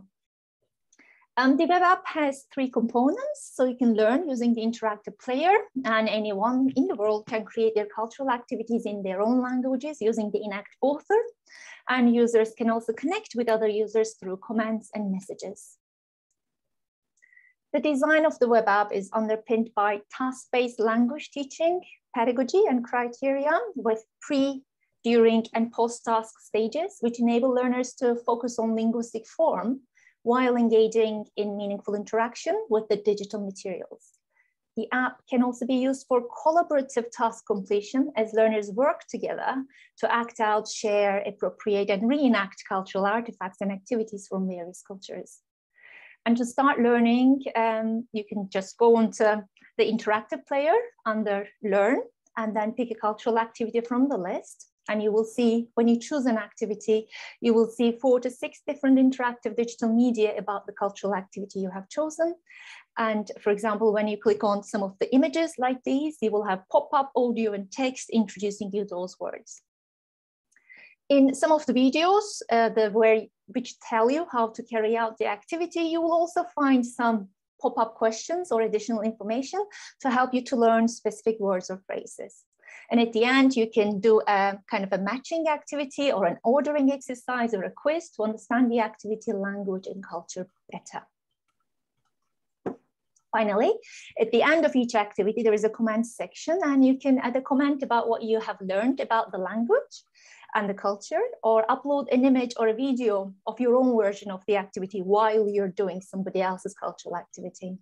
Um, the web app has three components, so you can learn using the interactive player, and anyone in the world can create their cultural activities in their own languages using the ENACT author, and users can also connect with other users through comments and messages. The design of the web app is underpinned by task-based language teaching, pedagogy and criteria with pre, during and post-task stages, which enable learners to focus on linguistic form while engaging in meaningful interaction with the digital materials. The app can also be used for collaborative task completion as learners work together to act out, share, appropriate, and reenact cultural artifacts and activities from various cultures. And to start learning, um, you can just go onto the interactive player under Learn, and then pick a cultural activity from the list. And you will see, when you choose an activity, you will see four to six different interactive digital media about the cultural activity you have chosen. And for example, when you click on some of the images like these, you will have pop-up audio and text introducing you those words. In some of the videos uh, the, where, which tell you how to carry out the activity, you will also find some pop-up questions or additional information to help you to learn specific words or phrases. And at the end, you can do a kind of a matching activity or an ordering exercise or a quiz to understand the activity, language, and culture better. Finally, at the end of each activity, there is a comment section, and you can add a comment about what you have learned about the language. and the culture, or upload an image or a video of your own version of the activity while you're doing somebody else's cultural activity.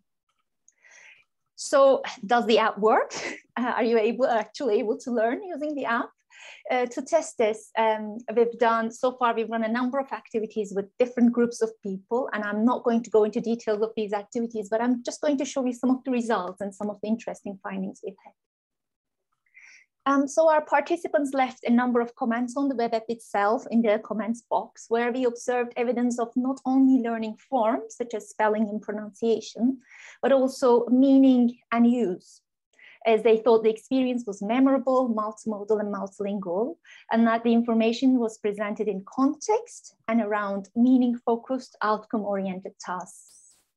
So does the app work? Uh, are you able, actually able to learn using the app? Uh, to test this, um, we've done, so far we've run a number of activities with different groups of people, and I'm not going to go into details of these activities, but I'm just going to show you some of the results and some of the interesting findings we've had. Um, so our participants left a number of comments on the web app itself in the comments box, where we observed evidence of not only learning forms, such as spelling and pronunciation, but also meaning and use, as they thought the experience was memorable, multimodal, and multilingual, and that the information was presented in context and around meaning-focused, outcome-oriented tasks.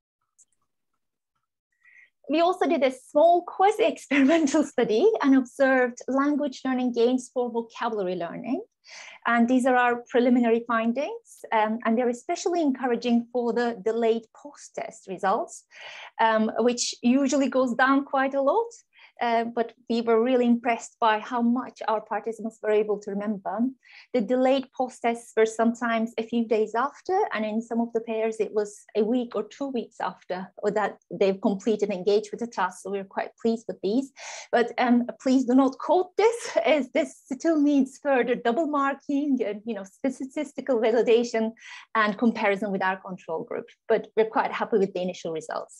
We also did a small quasi-experimental study and observed language learning gains for vocabulary learning. And these are our preliminary findings, um, and they're especially encouraging for the delayed post-test results, um, which usually goes down quite a lot. Uh, but we were really impressed by how much our participants were able to remember. The delayed post-tests were sometimes a few days after, and in some of the pairs, it was a week or two weeks after, or that they've completed and engaged with the task. So we're quite pleased with these. But um, please do not quote this, as this still needs further double marking and, you know, statistical validation and comparison with our control group. But we're quite happy with the initial results.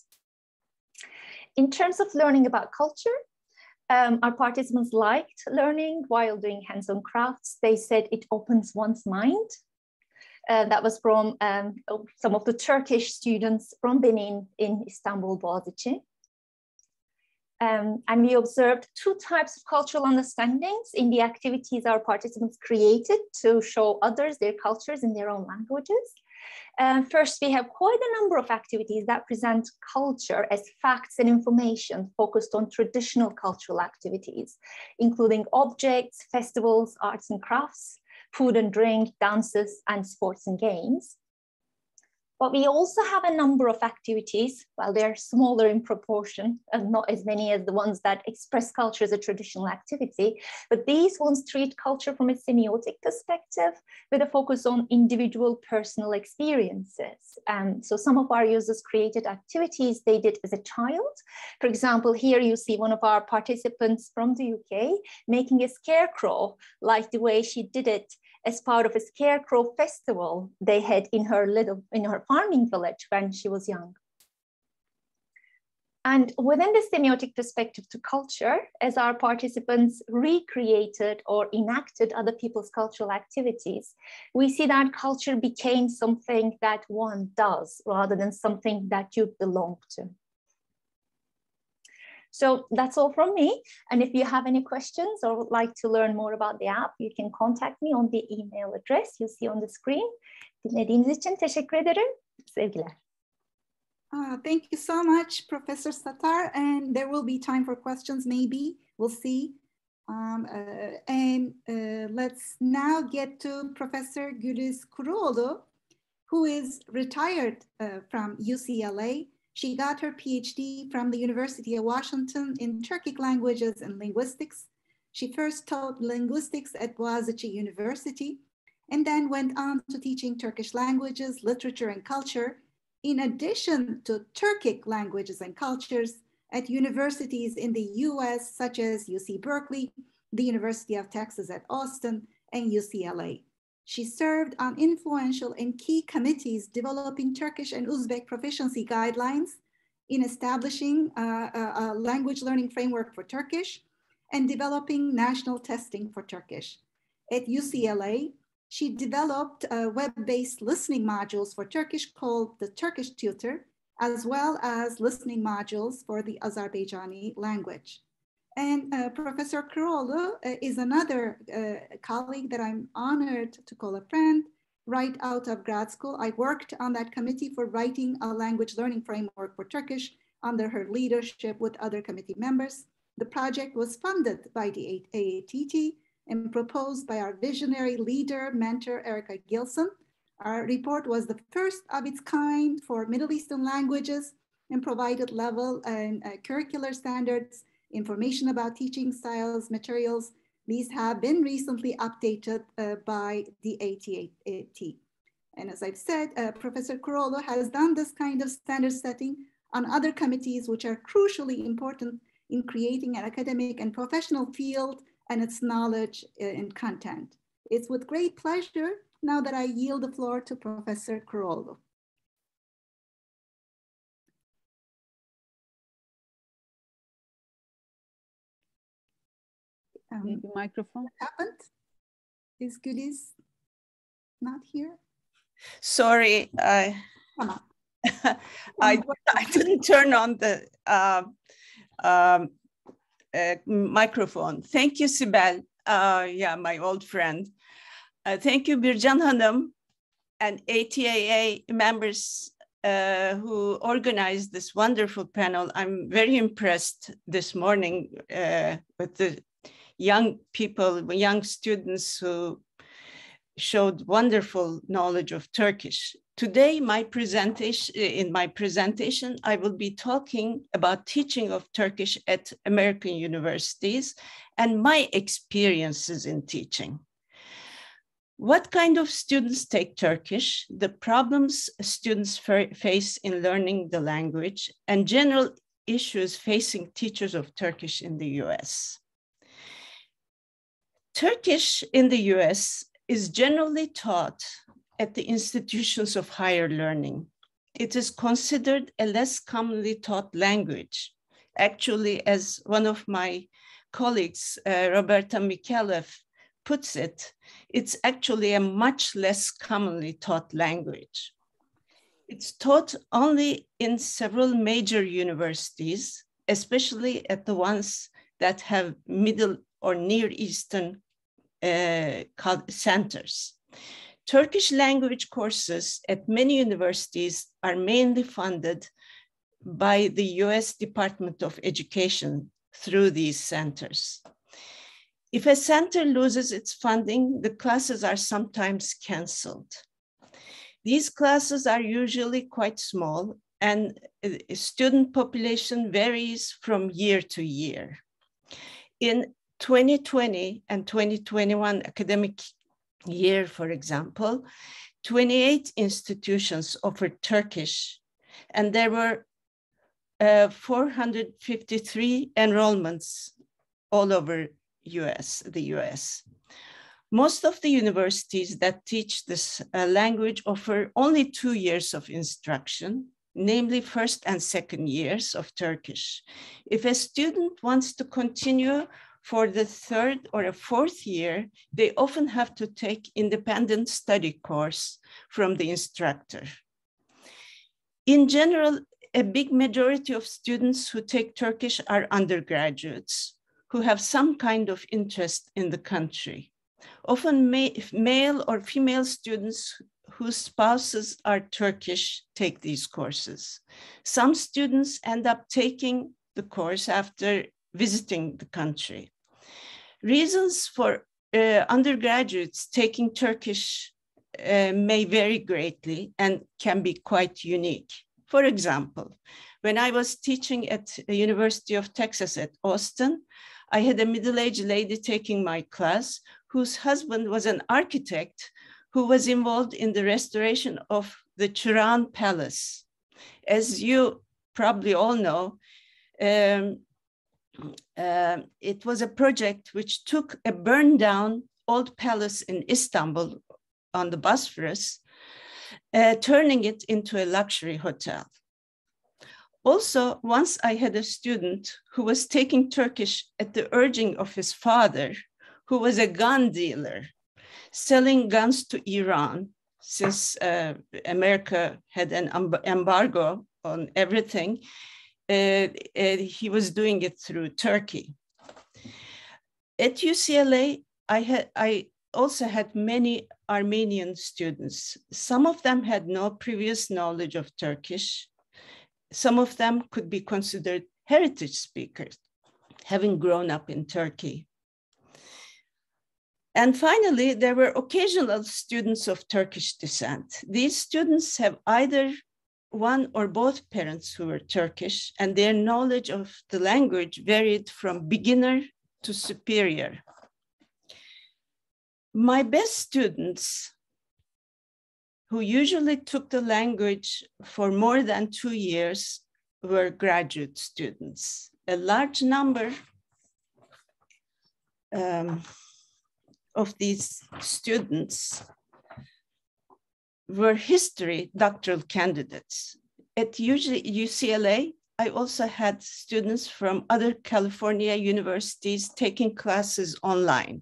In terms of learning about culture, um, our participants liked learning while doing hands-on crafts. They said it opens one's mind. Uh, that was from um, some of the Turkish students from Benin in Istanbul, Boğaziçi. Um, and we observed two types of cultural understandings in the activities our participants created to show others their cultures in their own languages. Uh, first, we have quite a number of activities that present culture as facts and information focused on traditional cultural activities, including objects, festivals, arts and crafts, food and drink, dances, and sports and games. But we also have a number of activities, while they're smaller in proportion, and not as many as the ones that express culture as a traditional activity, but these ones treat culture from a semiotic perspective with a focus on individual personal experiences. And so some of our users created activities they did as a child. For example, here you see one of our participants from the U K making a scarecrow, like the way she did it as part of a scarecrow festival they had in her little in her farming village when she was young. And within the semiotic perspective to culture, as our participants recreated or enacted other people's cultural activities, we see that culture became something that one does rather than something that you belong to. So that's all from me. And if you have any questions or would like to learn more about the app, you can contact me on the email address you see on the screen. Dinlediğiniz için teşekkür ederim. Sevgiler. Uh, thank you so much, Professor SATAR. And there will be time for questions, maybe. We'll see. Um, uh, and uh, let's now get to Professor GÜLİZ KURUOÐLU, who is retired uh, from U C L A. She got her PhD from the University of Washington in Turkic Languages and Linguistics. She first taught linguistics at Boğaziçi University and then went on to teaching Turkish languages, literature, and culture, in addition to Turkic languages and cultures at universities in the U S, such as U C Berkeley, the University of Texas at Austin, and U C L A. She served on influential and key committees developing Turkish and Uzbek proficiency guidelines, in establishing a, a, a language learning framework for Turkish, and developing national testing for Turkish. At U C L A, she developed uh, web-based listening modules for Turkish called the Turkish Tutor, as well as listening modules for the Azerbaijani language. And uh, Professor KURUOÐLU uh, is another uh, colleague that I'm honored to call a friend. Right out of grad school, I worked on that committee for writing a language learning framework for Turkish under her leadership with other committee members. The project was funded by the A A T T and proposed by our visionary leader, mentor, Erica Gilson. Our report was the first of its kind for Middle Eastern languages and provided level and uh, curricular standards, information about teaching styles, materials, These have been recently updated uh, by the A T A T. And as I've said, uh, Professor KURUOÐLU has done this kind of standard setting on other committees, which are crucially important in creating an academic and professional field and its knowledge and content. It's with great pleasure now that I yield the floor to Professor KURUOÐLU. Um, Maybe microphone. What happened? Is GÜLİZ not here? Sorry, I, I, I didn't turn on the uh, um, uh, microphone. Thank you, SİBEL. Uh, yeah, my old friend. Uh, thank you, Bircan Hanım and A T A A members uh, who organized this wonderful panel. I'm very impressed this morning uh, with the young people, young students who showed wonderful knowledge of Turkish. Today, my presentation, in my presentation, I will be talking about teaching of Turkish at American universities and my experiences in teaching. What kind of students take Turkish, the problems students face in learning the language, and general issues facing teachers of Turkish in the U S. Turkish in the U S is generally taught at the institutions of higher learning. It is considered a less commonly taught language. Actually, as one of my colleagues, uh, Roberta Mikalev, puts it, it's actually a much less commonly taught language. It's taught only in several major universities, especially at the ones that have Middle or Near Eastern uh, centers. Turkish language courses at many universities are mainly funded by the U S Department of Education through these centers. If a center loses its funding, the classes are sometimes canceled. These classes are usually quite small, and student population varies from year to year. In twenty twenty and twenty twenty-one academic year, for example, twenty-eight institutions offered Turkish, and there were uh, four hundred fifty-three enrollments all over U S, the U S. Most of the universities that teach this uh, language offer only two years of instruction, namely first and second years of Turkish. If a student wants to continue for the third or a fourth year, they often have to take independent study course from the instructor. In general, a big majority of students who take Turkish are undergraduates who have some kind of interest in the country. Often ma male or female students whose spouses are Turkish take these courses. Some students end up taking the course after visiting the country. Reasons for uh, undergraduates taking Turkish uh, may vary greatly and can be quite unique. For example, when I was teaching at the University of Texas at Austin, I had a middle-aged lady taking my class whose husband was an architect who was involved in the restoration of the Çırağan Palace. As you probably all know, um, uh, it was a project which took a burned down old palace in Istanbul on the Bosphorus, uh, turning it into a luxury hotel. Also, once I had a student who was taking Turkish at the urging of his father, who was a gun dealer, selling guns to Iran, since uh, America had an embargo on everything. Uh, uh, he was doing it through Turkey. At U C L A, I, had, I also had many Armenian students. Some of them had no previous knowledge of Turkish. Some of them could be considered heritage speakers, having grown up in Turkey. And finally, there were occasional students of Turkish descent. These students have either one or both parents who were Turkish, and their knowledge of the language varied from beginner to superior. My best students, who usually took the language for more than two years, were graduate students. A large number um, of these students were history doctoral candidates. At U C L A, I also had students from other California universities taking classes online.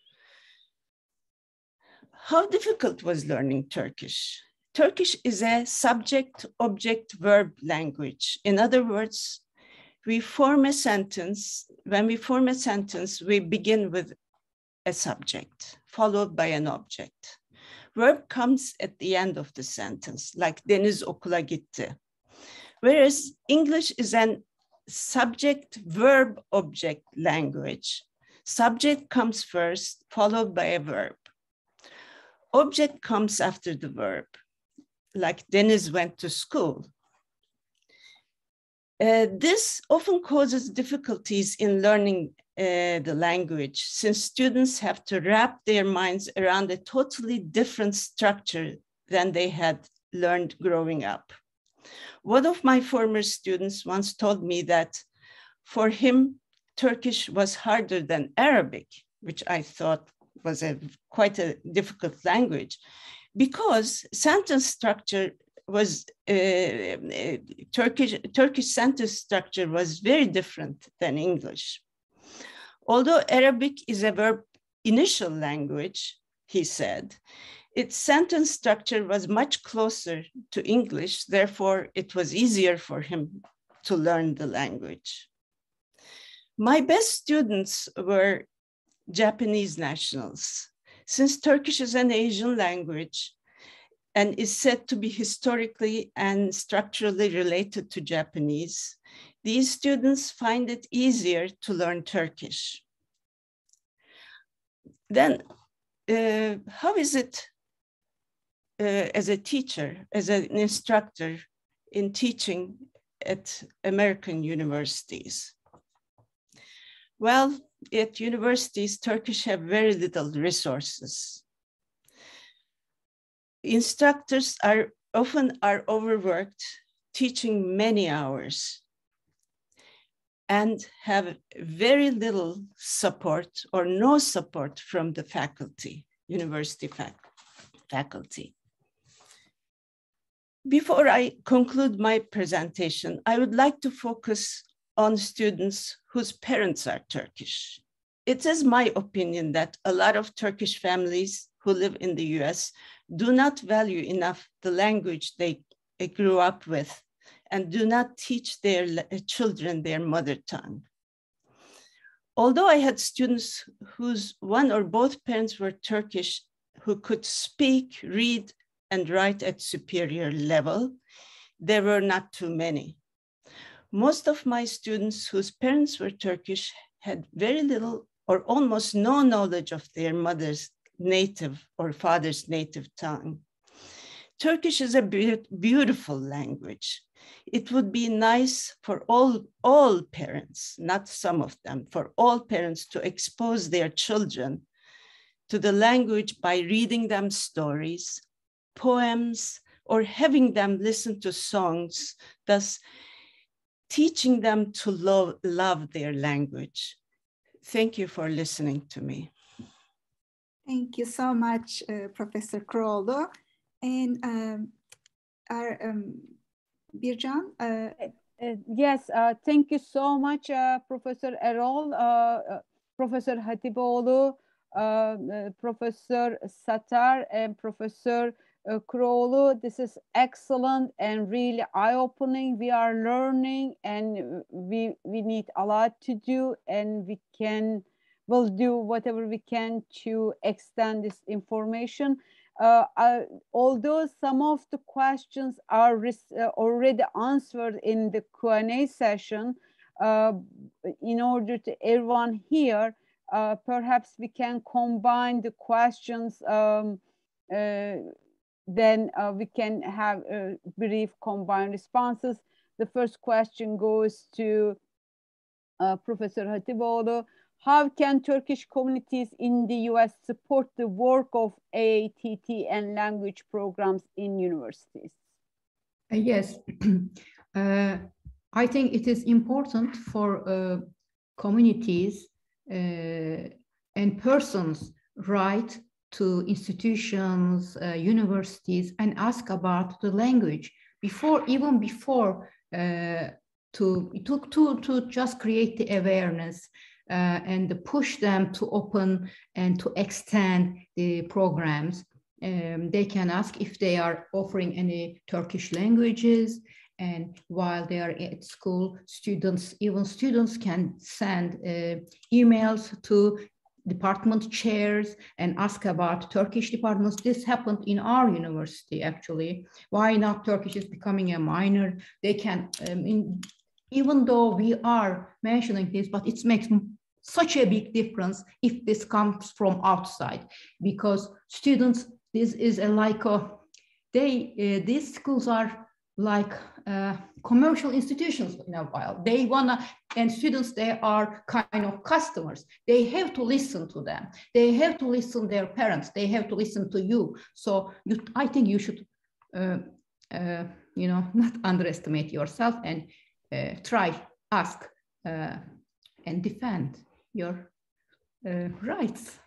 How difficult was learning Turkish? Turkish is a subject, object, verb language. In other words, we form a sentence. When we form a sentence, we begin with a subject, followed by an object. Verb comes at the end of the sentence, like Deniz okula gitti. Whereas English is an subject, verb, object language. Subject comes first, followed by a verb. Object comes after the verb, like Deniz went to school. Uh, this often causes difficulties in learning uh, the language, since students have to wrap their minds around a totally different structure than they had learned growing up. One of my former students once told me that for him, Turkish was harder than Arabic, which I thought was a quite a difficult language, because sentence structure was uh, uh, Turkish Turkish sentence structure was very different than English. Although Arabic is a verb initial language, he said, its sentence structure was much closer to English, therefore it was easier for him to learn the language. My best students were Japanese nationals. Since Turkish is an Asian language and is said to be historically and structurally related to Japanese, these students find it easier to learn Turkish. Then, uh, how is it uh, as a teacher, as an instructor in teaching at American universities? Well, at universities, Turkish have very little resources. Instructors are often are overworked, teaching many hours, and have very little support or no support from the faculty, university fac faculty. Before I conclude my presentation, I would like to focus on students whose parents are Turkish. It is my opinion that a lot of Turkish families who live in the U S do not value enough the language they grew up with and do not teach their children their mother tongue. Although I had students whose one or both parents were Turkish who could speak, read, and write at superior level, there were not too many. Most of my students whose parents were Turkish had very little or almost no knowledge of their mother's native or father's native tongue. Turkish is a be beautiful language. It would be nice for all, all parents, not some of them, for all parents to expose their children to the language by reading them stories, poems, or having them listen to songs, thus teaching them to love, love their language. Thank you for listening to me. Thank you so much, uh, Professor KURUODLU. And um, our um, Bircan? Uh, uh, yes, uh, thank you so much, uh, Professor EROL, uh, uh, Professor HATİBOÐLU, uh, uh, Professor SATAR, and Professor uh, KURUODLU. This is excellent and really eye-opening. We are learning, and we we need a lot to do, and we can will do whatever we can to extend this information. Uh, uh, although some of the questions are uh, already answered in the Q and A session, uh, in order to everyone here, uh, perhaps we can combine the questions, um, uh, then uh, we can have uh, brief combined responses. The first question goes to uh, Professor HATİBOÐLU. How can Turkish communities in the U S support the work of A A T T and language programs in universities? Uh, yes, uh, I think it is important for uh, communities uh, and persons write to institutions, uh, universities, and ask about the language before, even before uh, to, to, to, to just create the awareness uh, and push them to open and to extend the programs. Um, they can ask if they are offering any Turkish languages, and while they are at school, students, even students can send uh, emails to department chairs and ask about Turkish departments. This happened in our university, actually. Why not Turkish is becoming a minor? They can, um, in, even though we are mentioning this, but it makes such a big difference if this comes from outside, because students, this is a like a, they, uh, these schools are like uh, commercial institutions in a while. They wanna, and students, they are kind of customers. They have to listen to them. They have to listen to their parents. They have to listen to you. So you, I think you should, uh, uh, you know, not underestimate yourself and uh, try, ask, uh, and defend your uh, rights.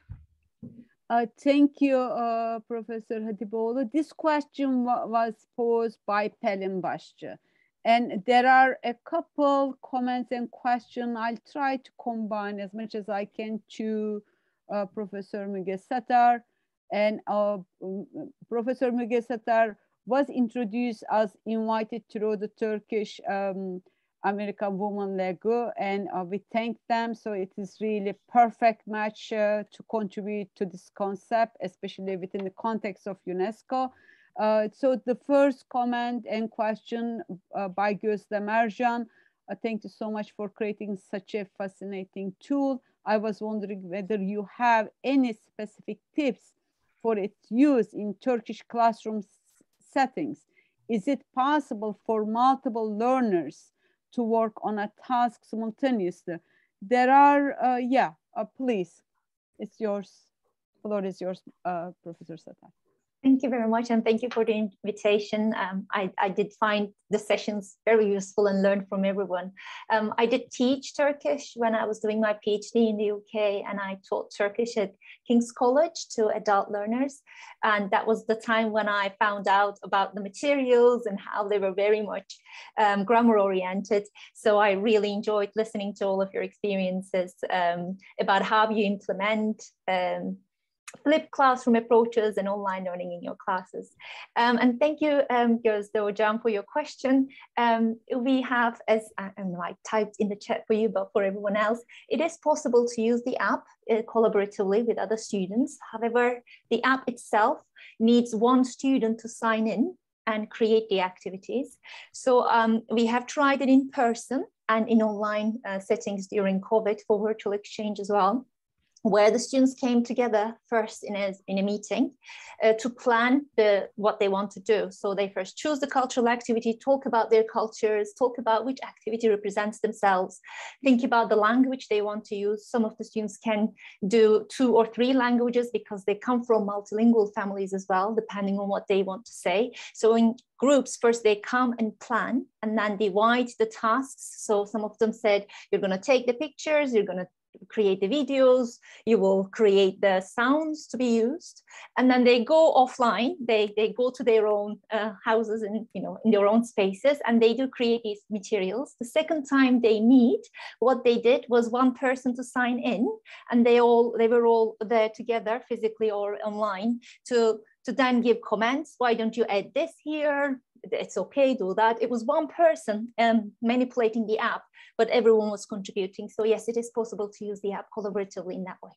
Uh, thank you, uh, Professor HATİBOğlu. This question wa was posed by Pelin Başçı. And there are a couple comments and questions. I'll try to combine as much as I can to uh, Professor MÜGE SATAR. And uh, Professor MÜGE SATAR was introduced as invited through the Turkish um, American Women Legu, and uh, we thank them. So it is really a perfect match uh, to contribute to this concept, especially within the context of UNESCO. Uh, so the first comment and question uh, by Gözde Mercan, uh, thank you so much for creating such a fascinating tool. I was wondering whether you have any specific tips for its use in Turkish classroom settings. Is it possible for multiple learners to work on a task simultaneously? There are, uh, yeah, uh, please, it's yours. Floor is yours, uh, Professor SATAR. Thank you very much, and thank you for the invitation. Um, I, I did find the sessions very useful and learn from everyone. Um, I did teach Turkish when I was doing my PhD in the U K, and I taught Turkish at King's College to adult learners. And that was the time when I found out about the materials and how they were very much um, grammar oriented. So I really enjoyed listening to all of your experiences um, about how you implement um, flipped classroom approaches and online learning in your classes. Um, and thank you, um, Gözde Hocam, for your question. Um, we have, as I, I typed in the chat for you, but for everyone else, it is possible to use the app uh, collaboratively with other students. However, the app itself needs one student to sign in and create the activities. So um, we have tried it in person and in online uh, settings during COVID for virtual exchange as well, where the students came together first in a, in a meeting uh, to plan the, what they want to do. So they first choose the cultural activity, talk about their cultures, talk about which activity represents themselves, think about the language they want to use. Some of the students can do two or three languages because they come from multilingual families as well, depending on what they want to say. So in groups, first they come and plan and then divide the tasks. So some of them said, you're going to take the pictures, you're going to create the videos, you will create the sounds to be used, and then they go offline, they they go to their own uh, houses and you know in their own spaces, and they do create these materials. The second time they meet, what they did was one person to sign in, and they all they were all there together physically or online to to then give comments. Why don't you add this here? It's okay, do that. It was one person um, manipulating the app, but everyone was contributing. So yes, it is possible to use the app collaboratively in that way.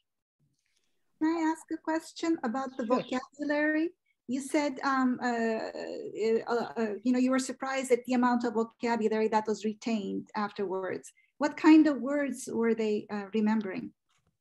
Can I ask a question about the Sure. vocabulary? You said, um, uh, uh, uh, you know, you were surprised at the amount of vocabulary that was retained afterwards. What kind of words were they uh, remembering?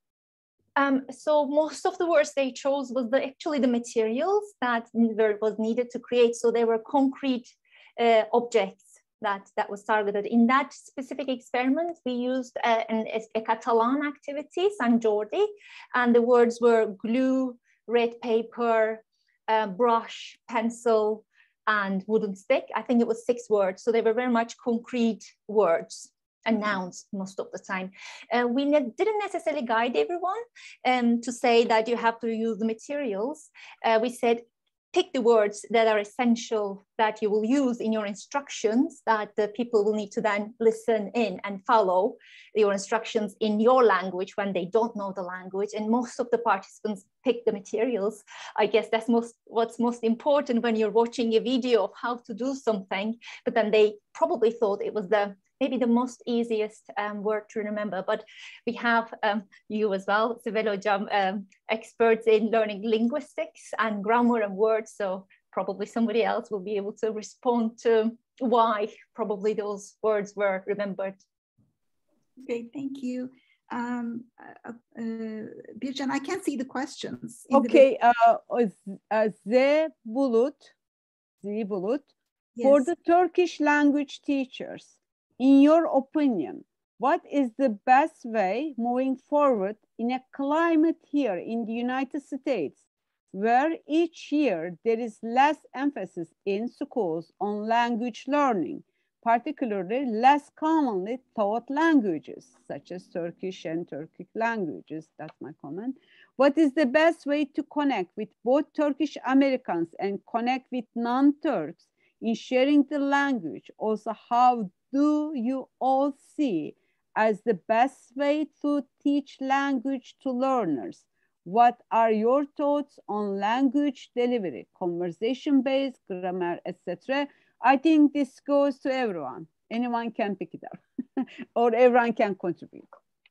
Um, so most of the words they chose was the, actually the materials that were, was needed to create. So they were concrete uh, objects that, that was targeted. In that specific experiment, we used a, an, a Catalan activity, Sant Jordi, and the words were glue, red paper, uh, brush, pencil, and wooden stick. I think it was six words. So they were very much concrete words and nouns most of the time. Uh, we ne didn't necessarily guide everyone um, to say that you have to use the materials. Uh, we said, pick the words that are essential that you will use in your instructions, that the people will need to then listen in and follow your instructions in your language when they don't know the language. And most of the participants pick the materials. I guess that's most what's most important when you're watching a video of how to do something, but then they probably thought it was the maybe the most easiest um, word to remember. But we have um, you as well, SİBEL Hocam, um, experts in learning linguistics and grammar and words. So probably somebody else will be able to respond to why probably those words were remembered. Great, thank you. Um, uh, uh, Bircan, I can't see the questions. Okay, the uh, uh, Z Bulut, Z Bulut, yes. For the Turkish language teachers, in your opinion, what is the best way moving forward in a climate here in the United States, where each year there is less emphasis in schools on language learning, particularly less commonly taught languages, such as Turkish and Turkic languages? That's my comment. What is the best way to connect with both Turkish Americans and connect with non-Turks in sharing the language? Also, how do you all see as the best way to teach language to learners? What are your thoughts on language delivery, conversation-based, grammar, et cetera? I think this goes to everyone. Anyone can pick it up, or everyone can contribute.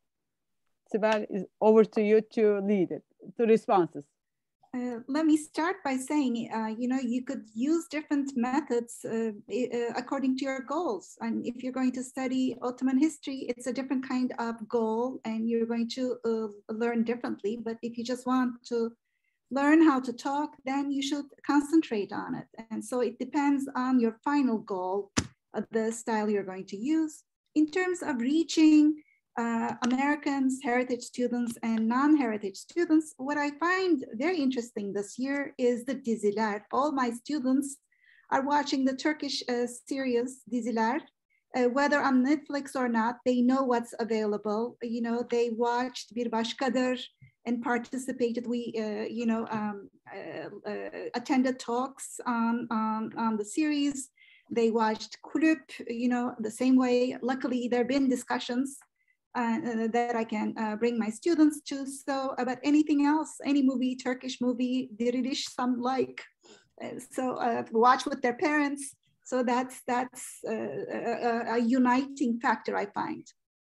SİBEL, is over to you to lead it, to responses. Uh, let me start by saying, uh, you know, you could use different methods uh, uh, according to your goals. And if you're going to study Ottoman history, it's a different kind of goal and you're going to uh, learn differently. But if you just want to learn how to talk, then you should concentrate on it. And so it depends on your final goal, of the style you're going to use. In terms of reaching Uh, Americans, heritage students, and non-heritage students, what I find very interesting this year is the diziler. All my students are watching the Turkish uh, series diziler, uh, whether on Netflix or not. They know what's available. You know, they watched Bir Başkadır and participated. We, uh, you know, um, uh, uh, attended talks on, on, on the series. They watched Kulüp, you know, the same way. Luckily, there have been discussions Uh, that I can uh, bring my students to. So about anything else, any movie, Turkish movie, Diriliş, some like. Uh, so uh, watch with their parents. So that's that's uh, a, a uniting factor, I find.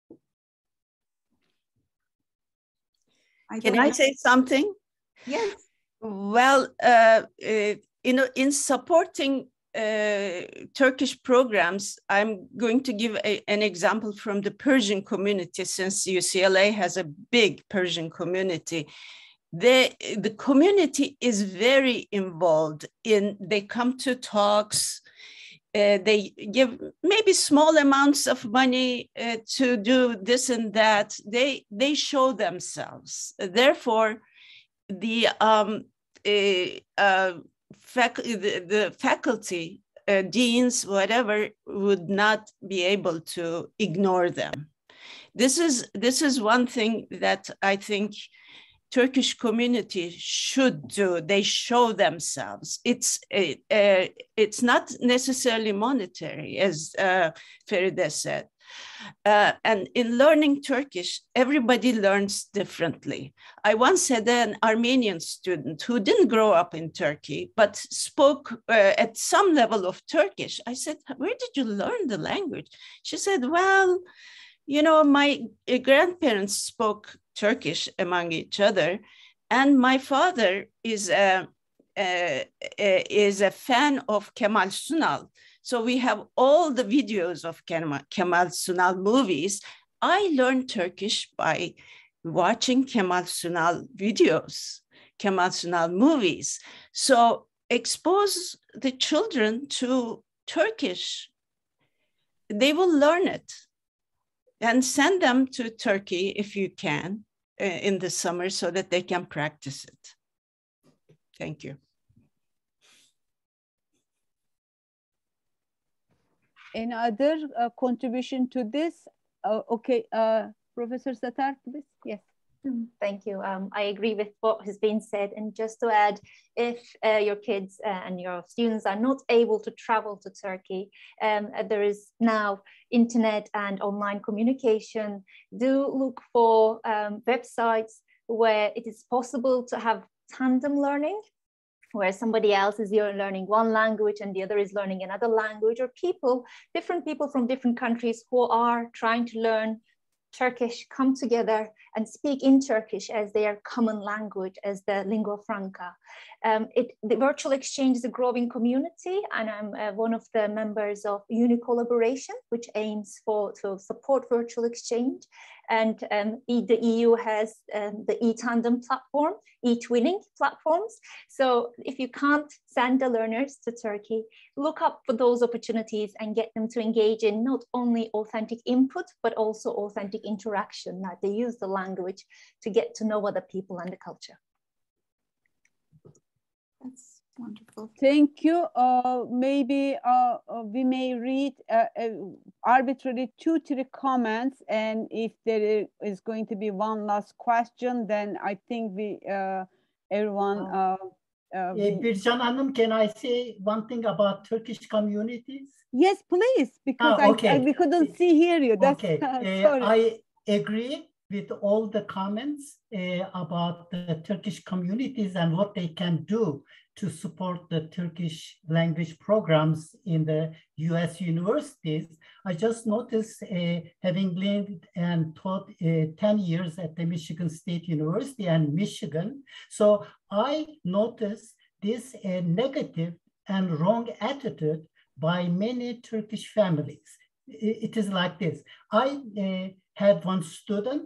I can I say something? Yes. Well, uh, uh, you know, in supporting Uh, Turkish programs, I'm going to give a, an example from the Persian community, since U C L A has a big Persian community. The, the community is very involved in, they come to talks, uh, they give maybe small amounts of money uh, to do this and that. They, they show themselves. Therefore, the um, uh, uh, Fac the, the faculty, uh, deans, whatever, would not be able to ignore them. This is, this is one thing that I think Turkish community should do. They show themselves. It's, uh, uh, it's not necessarily monetary, as uh, FERİDE said. Uh, and in learning Turkish, everybody learns differently. I once had an Armenian student who didn't grow up in Turkey, but spoke uh, at some level of Turkish. I said, where did you learn the language? She said, well, you know, my grandparents spoke Turkish among each other, and my father is a, uh, is a fan of Kemal Sunal. So we have all the videos of Kemal, Kemal Sunal movies. I learned Turkish by watching Kemal Sunal videos, Kemal Sunal movies. So expose the children to Turkish they will learn it. And send them to Turkey if you can uh, in the summer so that they can practice it. Thank you. Any other uh, contribution to this? Uh, okay, uh, Professor SATAR, please. Yes. Thank you. Um, I agree with what has been said. And just to add, if uh, your kids uh, and your students are not able to travel to Turkey, um, there is now internet and online communication. Do look for um, websites where it is possible to have tandem learning, where somebody else is learning one language and the other is learning another language, or people, different people from different countries who are trying to learn Turkish come together and speak in Turkish as their common language, as the lingua franca. Um, it, the virtual exchange is a growing community, and I'm uh, one of the members of Uni Collaboration, which aims for to support virtual exchange. And um, the E U has um, the e-tandem platform, e-twinning platforms. So if you can't send the learners to Turkey, look up for those opportunities and get them to engage in not only authentic input, but also authentic interaction, that they use the language to get to know other people and the culture. That's wonderful. Thank you. Uh, maybe uh, uh, we may read uh, uh, arbitrarily two, three comments, and if there is going to be one last question, then I think we, uh, everyone. Uh, uh, we... Bircan Hanım, can I say one thing about Turkish communities? Yes, please, because ah, okay. I, I we couldn't see hear you. That's, okay. Uh, uh, I agree with all the comments uh, about the Turkish communities and what they can do to support the Turkish language programs in the U S universities. I just noticed, uh, having lived and taught uh, ten years at the Michigan State University and Michigan, so I noticed this uh, negative and wrong attitude by many Turkish families. It, it is like this. I uh, had one student,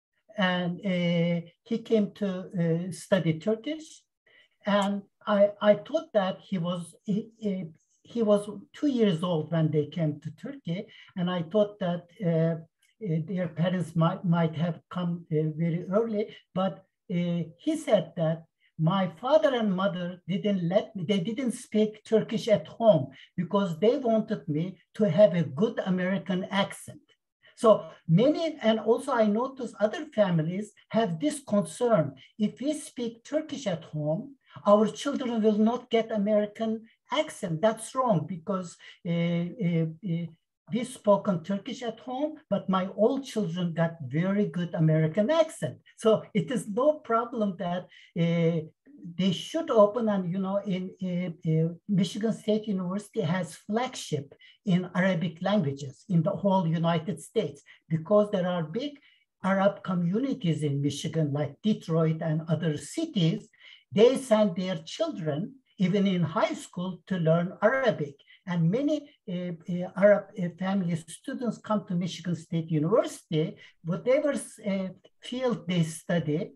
and uh, he came to uh, study Turkish, and I, I thought that he was he, he was two years old when they came to Turkey, and I thought that uh, their parents might might have come uh, very early. But uh, he said that my father and mother didn't let me. They didn't speak Turkish at home because they wanted me to have a good American accent. So many, and also I notice other families have this concern. If we speak Turkish at home, our children will not get American accent. That's wrong, because uh, uh, uh, we spoken Turkish at home, but my old children got very good American accent. So it is no problem that uh, they should open, and you know, in uh, uh, Michigan State University has flagship in Arabic languages in the whole United States, because there are big Arab communities in Michigan, like Detroit and other cities. They send their children, even in high school, to learn Arabic. And many uh, uh, Arab uh, family students come to Michigan State University, whatever uh, field they study,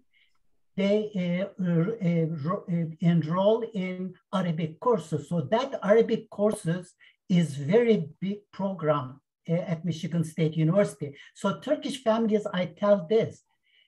they uh, uh, uh, enroll in Arabic courses. So that Arabic courses is very big program uh, at Michigan State University. So Turkish families, I tell this,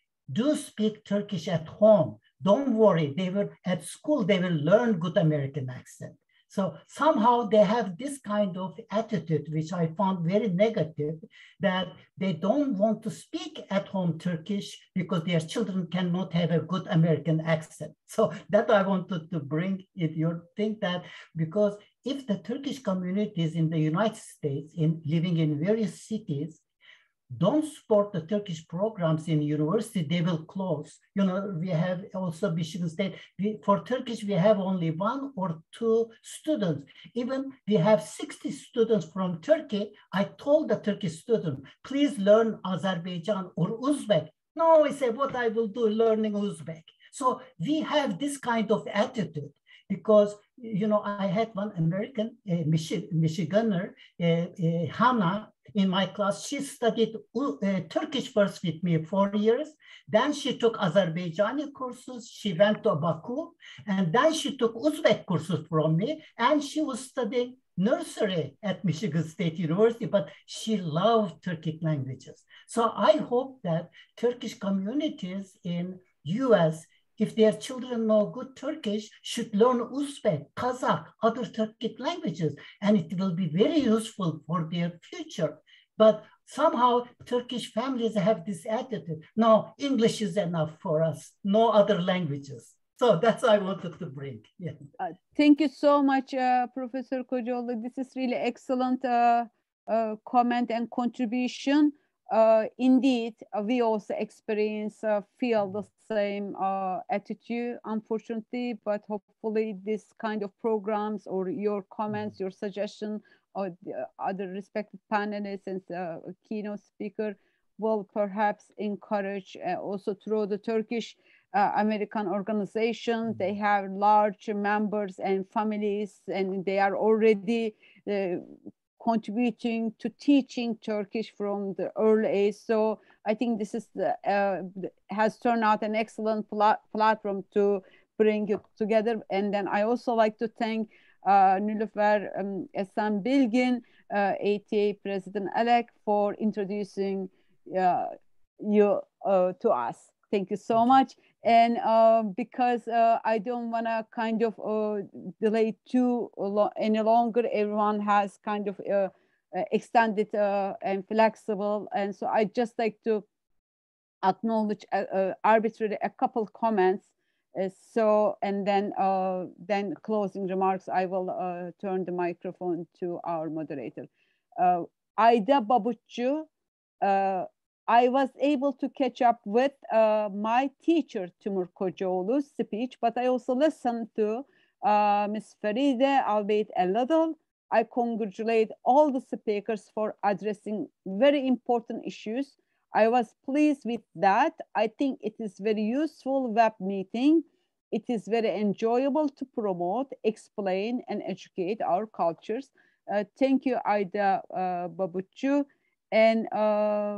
do speak Turkish at home. Don't worry, they will, at school, they will learn good American accent. So somehow they have this kind of attitude, which I found very negative, that they don't want to speak at home Turkish because their children cannot have a good American accent. So that I wanted to bring it, your thing that, because if the Turkish communities in the United States, in living in various cities, don't support the Turkish programs in university, they will close. You know, we have also Michigan State. We, for Turkish, we have only one or two students. Even we have sixty students from Turkey. I told the Turkish student, please learn Azerbaijan or Uzbek. No, I said, what I will do learning Uzbek. So we have this kind of attitude. Because, you know, I had one American uh, Michi Michiganer, uh, uh, Hannah, in my class. She studied uh, Turkish first with me four years. Then she took Azerbaijani courses. She went to Baku. And then she took Uzbek courses from me. And she was studying nursery at Michigan State University, but she loved Turkic languages. So I hope that Turkish communities in U S, if their children know good Turkish, should learn Uzbek, Kazakh, other Turkic languages, and it will be very useful for their future. But somehow Turkish families have this attitude, no, English is enough for us, no other languages. So that's what I wanted to bring. Yeah. Uh, thank you so much, uh, Professor KOCAOÐLU. This is really excellent uh, uh, comment and contribution. Uh, indeed, uh, we also experience, uh, feel the same uh, attitude, unfortunately, but hopefully this kind of programs or your comments, your suggestion, or the other respected panelists and uh, keynote speaker will perhaps encourage uh, also through the Turkish uh, American organization. They have large members and families, and they are already uh, contributing to teaching Turkish from the early age. So I think this is the, uh, has turned out an excellent plat platform to bring it together. And then I also like to thank uh, Nilüfer um, Esen Bilgin, uh, A T A President-elect, for introducing uh, you uh, to us. Thank you so much. And uh, because uh, I don't want to kind of uh, delay too lo any longer, everyone has kind of uh, uh, extended uh, and flexible. And so I just like to acknowledge uh, uh, arbitrarily a couple comments. Uh, so, and then, uh, then closing remarks, I will uh, turn the microphone to our moderator. Uh, Ayda Babutçu, uh, I was able to catch up with uh, my teacher, TİMUR KOCAOİLLU's speech, but I also listened to uh, Miz FERİDE, albeit a little. I congratulate all the speakers for addressing very important issues. I was pleased with that. I think it is very useful web meeting. It is very enjoyable to promote, explain, and educate our cultures. Uh, thank you, Ayda uh, Babutçu. And uh,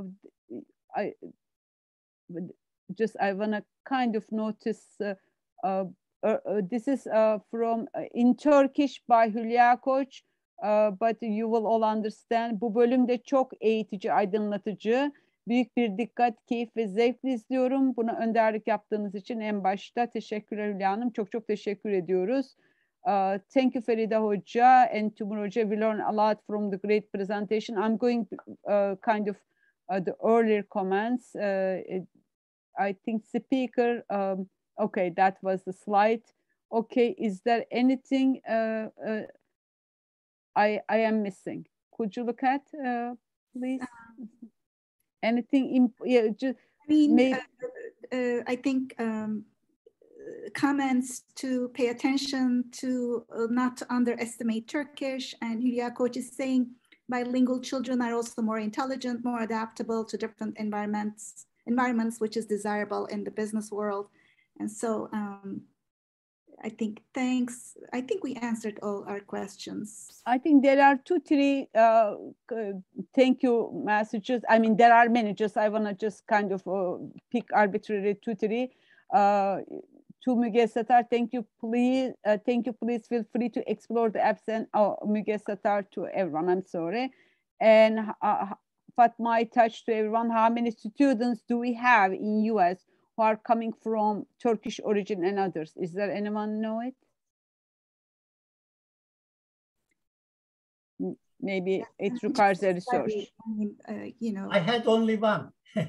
I just, I wanna kind of notice, uh, uh, uh, this is uh, from, uh, in Turkish by Hülya Koç, uh, but you will all understand. Bu bölüm de çok eğitici, aydınlatıcı. Büyük bir dikkat, keyif ve zevkle izliyorum. Buna önderlik yaptığınız için en başta teşekkürler Hülya Hanım. Çok çok teşekkür ediyoruz. Uh, thank you Feride Hoca and TİMUR Hoca. We learn a lot from the great presentation. I'm going uh, kind of uh, the earlier comments. Uh, it, I think speaker, um, okay, that was the slide. Okay, is there anything uh, uh, I, I am missing? Could you look at, uh, please? Anything in, yeah, just I mean, maybe, uh, uh, I think um, comments to pay attention to uh, not to underestimate Turkish, and Hülya Koç is saying bilingual children are also more intelligent, more adaptable to different environments, environments which is desirable in the business world. And so um, I think, thanks. I think we answered all our questions. I think there are two, three uh, thank you messages. I mean, there are many, just I want to just kind of uh, pick arbitrary two, three. Uh, to MÜGE SATAR, thank you, please. Uh, thank you, please feel free to explore the apps and oh, MÜGE SATAR to everyone, I'm sorry. And uh, Fatma touch to everyone, how many students do we have in U S who are coming from Turkish origin and others? Is there anyone know it? Maybe it requires a research. I mean, uh, you know, I had only one.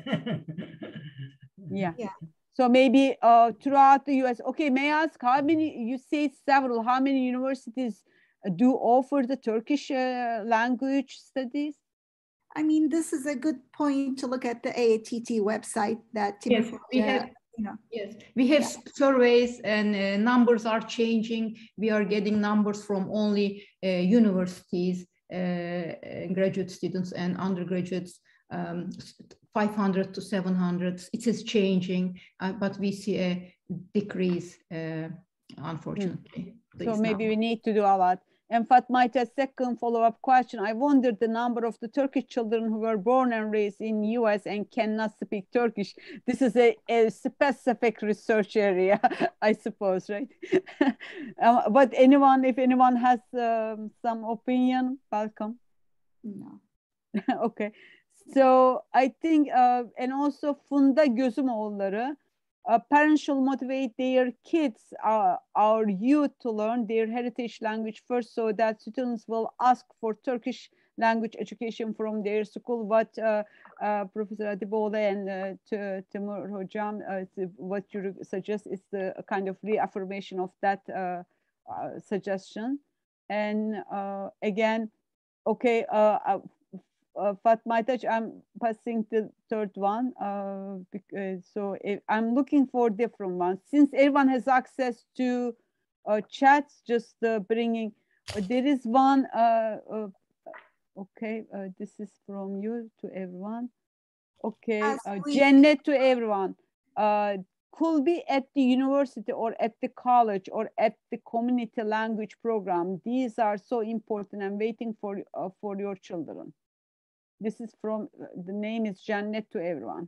Yeah. Yeah. So maybe uh, throughout the U S. Okay, may I ask how many, you say several, how many universities do offer the Turkish uh, language studies? I mean, this is a good point to look at the A A T T website that TİMUR, Yes, we have, you know. yes, we have Yeah. surveys and uh, numbers are changing. We are getting numbers from only uh, universities, uh, graduate students and undergraduates, um, five hundred to seven hundred. It is changing, uh, but we see a decrease, uh, unfortunately. So maybe we need to do a lot. And Fatma's second follow-up question, I wonder the number of the Turkish children who were born and raised in U S and cannot speak Turkish. This is a, a specific research area, I suppose, right? um, but anyone, if anyone has um, some opinion, welcome. No. Okay. So I think, uh, and also Funda Gözümoğulları, Uh, parents should motivate their kids, uh, our youth, to learn their heritage language first, so that students will ask for Turkish language education from their school. What uh, uh, Professor HATİBOÐLU and uh, TİMUR Hocam, uh, what you suggest is the kind of reaffirmation of that uh, uh, suggestion. And uh, again, okay, uh, uh, Uh, Fatma, I'm passing the third one. Uh, because, so if, I'm looking for different ones. Since everyone has access to uh, chats, just uh, bringing, uh, there is one, uh, uh, okay, uh, this is from you to everyone. Okay, uh, Cennet to everyone. Uh, could be at the university or at the college or at the community language program. These are so important and waiting for, uh, for your children. This is from, the name is Cennet to everyone.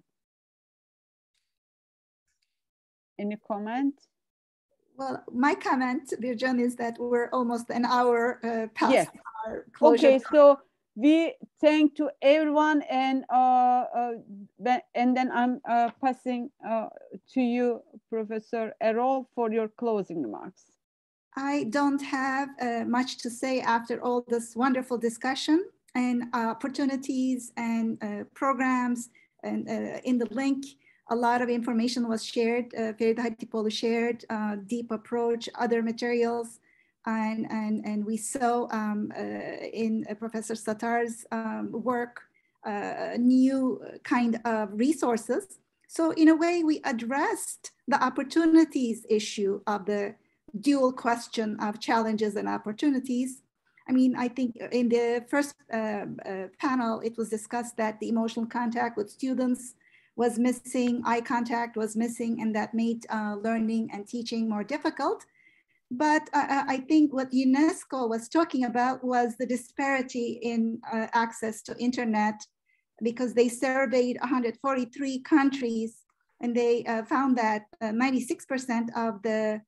Any comment? Well, my comment, Bircan, is that we're almost an hour uh, past yes. our closure. Okay, so we thank to everyone, and uh, uh, and then I'm uh, passing uh, to you, Professor EROL, for your closing remarks. I don't have uh, much to say after all this wonderful discussion and uh, opportunities and uh, programs, and uh, in the link, a lot of information was shared. Uh, FERİDE HATİBOÐLU shared uh, deep approach, other materials, and, and, and we saw um, uh, in uh, Professor SATAR's um, work, uh, new kind of resources. So in a way, we addressed the opportunities issue of the dual question of challenges and opportunities. I mean, I think in the first uh, uh, panel, it was discussed that the emotional contact with students was missing, eye contact was missing, and that made uh, learning and teaching more difficult. But uh, I think what UNESCO was talking about was the disparity in uh, access to internet, because they surveyed one hundred forty-three countries, and they uh, found that ninety-six percent uh, of the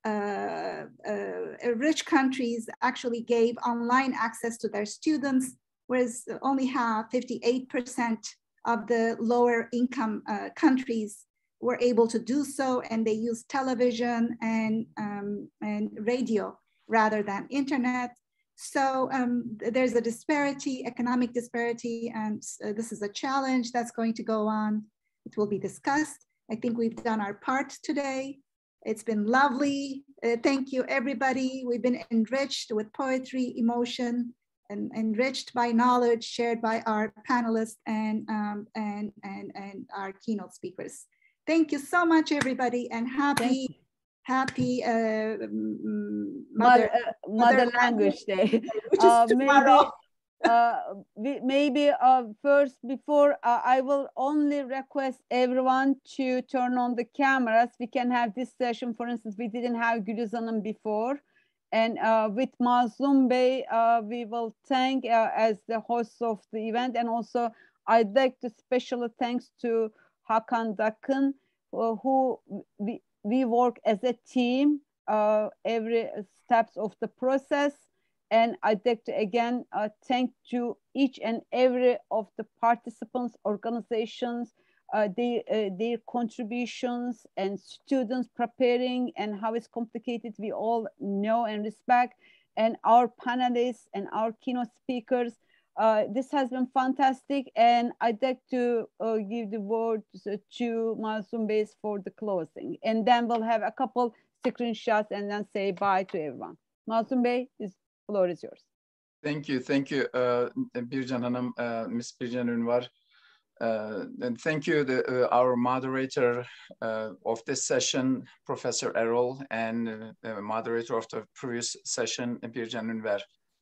Uh, uh, rich countries actually gave online access to their students, whereas only have fifty-eight percent of the lower income uh, countries were able to do so, and they use television and, um, and radio rather than internet. So um, there's a disparity, economic disparity, and uh, this is a challenge that's going to go on. It will be discussed. I think we've done our part today. It's been lovely. Uh, thank you, everybody. We've been enriched with poetry, emotion, and enriched by knowledge shared by our panelists and, um, and, and, and our keynote speakers. Thank you so much, everybody, and happy, happy uh, Mother, uh, Mother, Mother Language Day. Which is uh, tomorrow. Maybe, Uh, we, maybe uh, first, before uh, I will only request everyone to turn on the cameras. We can have this session. For instance, we didn't have GÜLİZ Hanım before. And uh, with Mazlum Bey, uh, we will thank uh, as the host of the event. And also, I'd like to special thanks to Hakan Dakın, uh, who we, we work as a team, uh, every steps of the process. And I'd like to again uh, thank to each and every of the participants, organizations, uh, they, uh, their contributions, and students preparing, and how it's complicated, we all know and respect, and our panelists and our keynote speakers. Uh, this has been fantastic, and I'd like to uh, give the word to Mazlum Bey for the closing, and then we'll have a couple screenshots and then say bye to everyone. Mazlum Bey, is floor is yours. Thank you, thank you, uh, Bircan Hanım, uh, Miss Bircan Ünvar. Uh, and thank you, the, uh, our moderator uh, of this session, Professor EROL, and uh, the moderator of the previous session, Bircan Ünvar.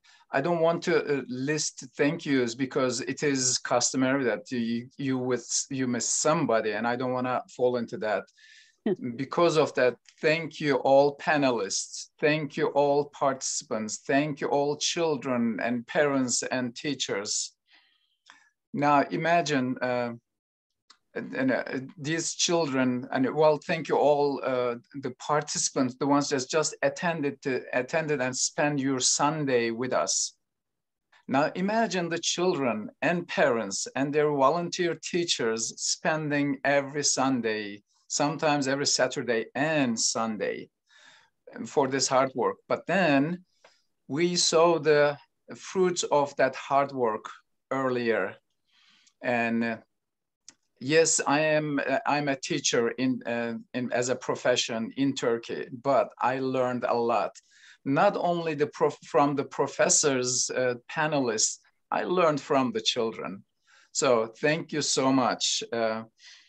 I don't want to uh, list thank yous because it is customary that you, you, with, you miss somebody, and I don't want to fall into that. Because of that, thank you all panelists. Thank you all participants. Thank you all children and parents and teachers. Now imagine uh, and, and, uh, these children, and well, thank you all uh, the participants, the ones that just attended to, attended and spent your Sunday with us. Now imagine the children and parents and their volunteer teachers spending every Sunday, sometimes every Saturday and Sunday for this hard work. But then we saw the fruits of that hard work earlier. And uh, yes, I am uh, I'm a teacher in, uh, in as a profession in Turkey, but I learned a lot. Not only the prof from the professors, uh, panelists, I learned from the children. So thank you so much. Uh,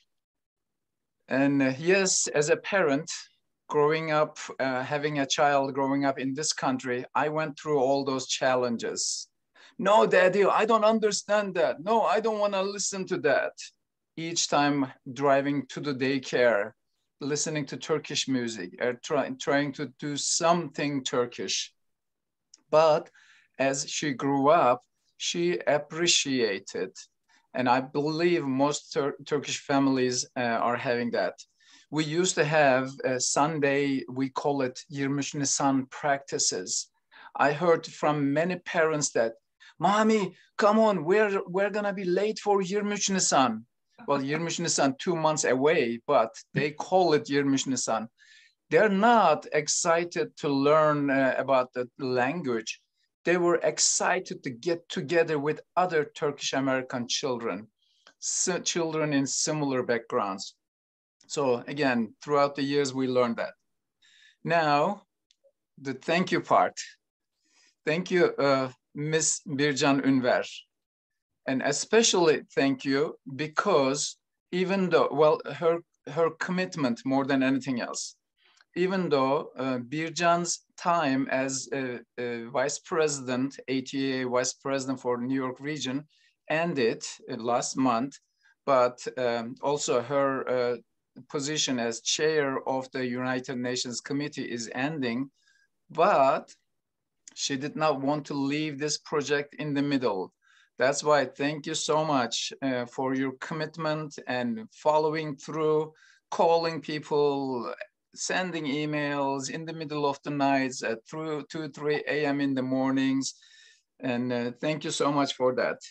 and uh, yes, as a parent, growing up, uh, having a child growing up in this country, I went through all those challenges. No, Daddy, I don't understand that. No, I don't want to listen to that. Each time driving to the daycare, listening to Turkish music, or try, trying to do something Turkish. But as she grew up, she appreciated. And I believe most Tur Turkish families uh, are having that. We used to have a Sunday, we call it yirmi üç Nisan practices. I heard from many parents that, Mommy, come on, we're, we're gonna be late for yirmi üç Nisan. Well, yirmi üç Nisan, two months away, but they call it yirmi üç Nisan. They're not excited to learn uh, about the language. They were excited to get together with other Turkish American children, so children in similar backgrounds. So again, throughout the years, we learned that. Now, the thank you part. Thank you, uh, Miss Bircan Ünver. And especially thank you because even though, well, her, her commitment more than anything else, even though uh, Bircan's time as a, a vice president, A T A A vice president for New York region ended last month, but um, also her uh, position as chair of the United Nations Committee is ending, but she did not want to leave this project in the middle. That's why thank you so much uh, for your commitment and following through, calling people, sending emails in the middle of the nights at two, three A M in the mornings. And uh, thank you so much for that.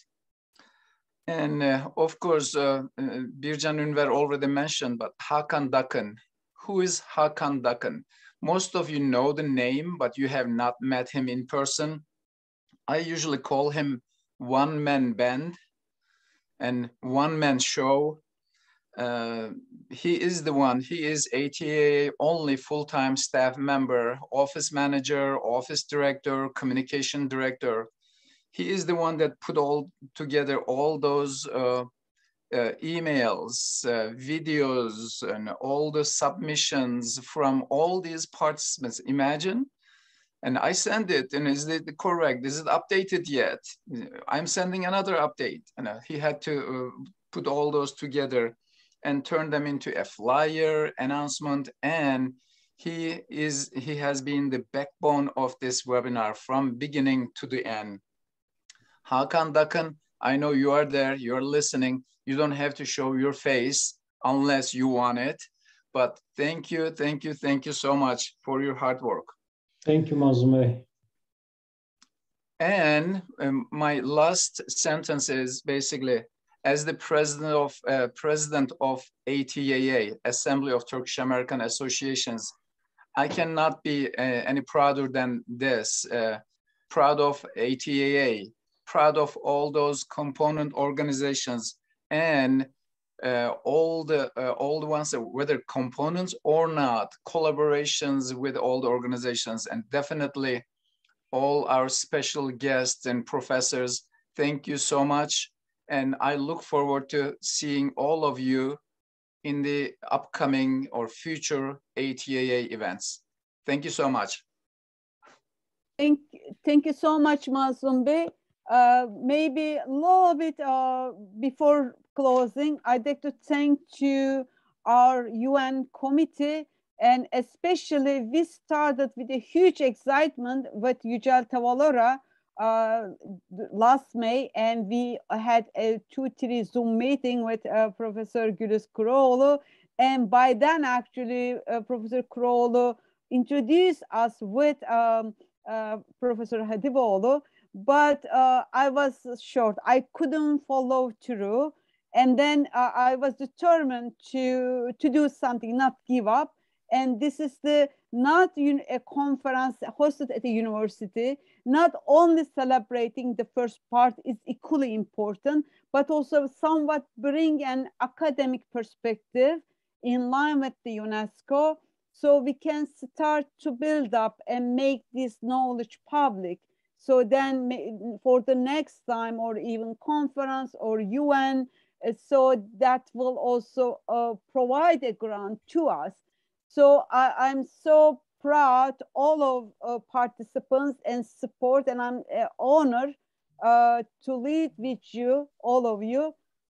And uh, of course, uh, uh, Bircan Ünver already mentioned, but Hakan Dakın. Who is Hakan Dakın? Most of you know the name, but you have not met him in person. I usually call him one-man band and one-man show. Uh, he is the one, he is A T A A only full-time staff member, office manager, office director, communication director. He is the one that put all together all those uh, uh, emails, uh, videos, and all the submissions from all these participants. Imagine. And I send it, and is it correct? Is it updated yet? I'm sending another update. And uh, he had to uh, put all those together and turn them into a flyer announcement. And he is he has been the backbone of this webinar from beginning to the end. Hakan Dakın, I know you are there, you're listening. You don't have to show your face unless you want it. But thank you, thank you, thank you so much for your hard work. Thank you, Mazlum Bey. And um, my last sentence is basically, as the president of uh, president of A T A A, Assembly of Turkish American Associations, I cannot be uh, any prouder than this. Uh, proud of A T A A, proud of all those component organizations, and uh, all the uh, all the ones that, whether components or not, collaborations with all the organizations, and definitely all our special guests and professors. Thank you so much. And I look forward to seeing all of you in the upcoming or future A T A A events. Thank you so much. Thank, thank you so much, Mazlum Bey. Uh, maybe a little bit uh, before closing, I'd like to thank you our U N committee, and especially we started with a huge excitement with Yücel Tavalora uh, last May, and we had a two, three Zoom meeting with uh, Professor GÜLİZ KURUOÐLU, and by then actually uh, Professor KURUOÐLU introduced us with um, uh, Professor HATİBOÐLU, but uh, I was short. I couldn't follow through. And then uh, I was determined to, to do something, not give up. And this is the not a conference hosted at a university, not only celebrating the first part is equally important, but also somewhat bring an academic perspective in line with the UNESCO, so we can start to build up and make this knowledge public. So then for the next time, or even conference or U N, so that will also uh, provide a grant to us. So I, I'm so proud all of uh, participants and support, and I'm uh, honored uh, to lead with you, all of you.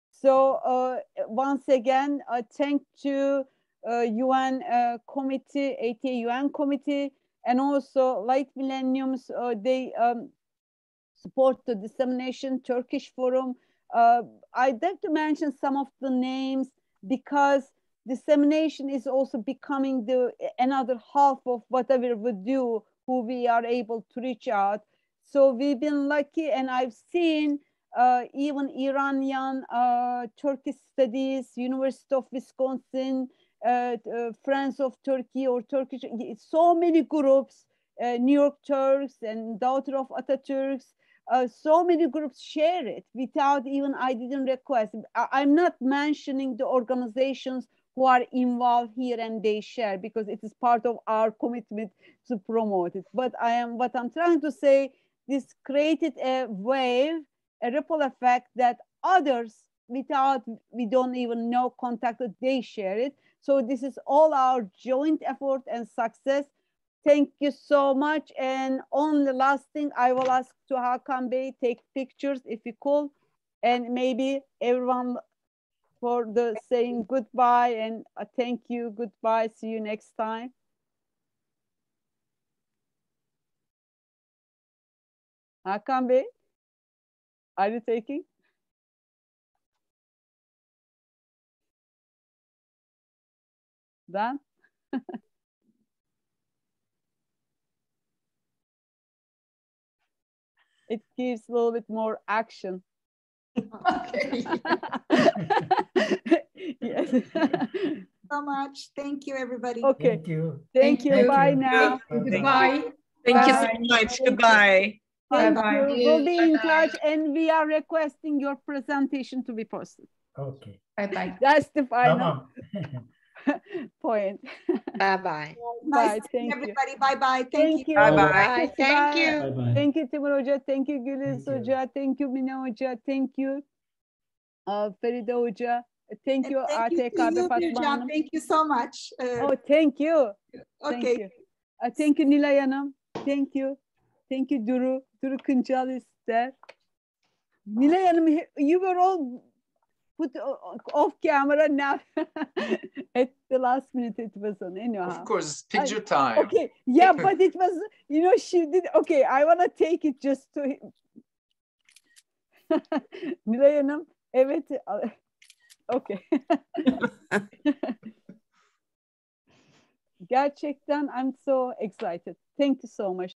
So uh, once again, uh, thank to uh, U N uh, committee, A T A U N committee, and also like Millenniums, uh, they um, support the dissemination Turkish forum. Uh, I'd like to mention some of the names because dissemination is also becoming the another half of whatever we do, who we are able to reach out. So we've been lucky, and I've seen uh, even Iranian uh, Turkish Studies, University of Wisconsin, uh, uh, Friends of Turkey or Turkish, so many groups, uh, New York Turks and Daughter of Ataturks. Uh, so many groups share it without even I didn't request. I, I'm not mentioning the organizations who are involved here and they share, because it is part of our commitment to promote it. But I am what I'm trying to say, this created a wave, a ripple effect that others without we don't even know contacted, they share it. So this is all our joint effort and success. Thank you so much. And on the last thing, I will ask to Hakan Bey, take pictures if you could, and maybe everyone for the saying goodbye and uh, thank you, goodbye, see you next time. Hakan Bey, are you taking? Done? It gives a little bit more action. Okay. Yes. So much. Thank you, everybody. Okay. Thank you. Thank, Thank you. you. Bye Thank now. you. Goodbye. Thank Bye. you so much. Goodbye. Thank Bye-bye. you. We'll be in touch, and we are requesting your presentation to be posted. Okay. Bye-bye. That's the final Tamam. point. Bye-bye. Bye. Nice Thank you. everybody. Bye-bye. Thank, Thank you. you. Bye-bye. Thank Bye. you. Bye-bye. Thank you, Timur Hoca. Thank you, GÜLİZ Thank you. Hoca. Thank you, Mine Hoca. Thank you, uh, Feride Hoca. Thank And you, thank you A T to K B you, Fatma Bircan. Hanım. Thank you so much. Uh, Oh, thank you. Thank okay. you. Uh, thank you, Nilay Hanım. Thank you. Thank you, Duru. Duru Kıncal is there. Nilay Hanım, you were all put off camera now. At the last minute it was on anyhow. Of course, picture time. Okay, yeah, but it was, you know, she did, okay, I want to take it just to... Nilay Hanım, evet, okay. Gerçekten, I'm so excited. Thank you so much.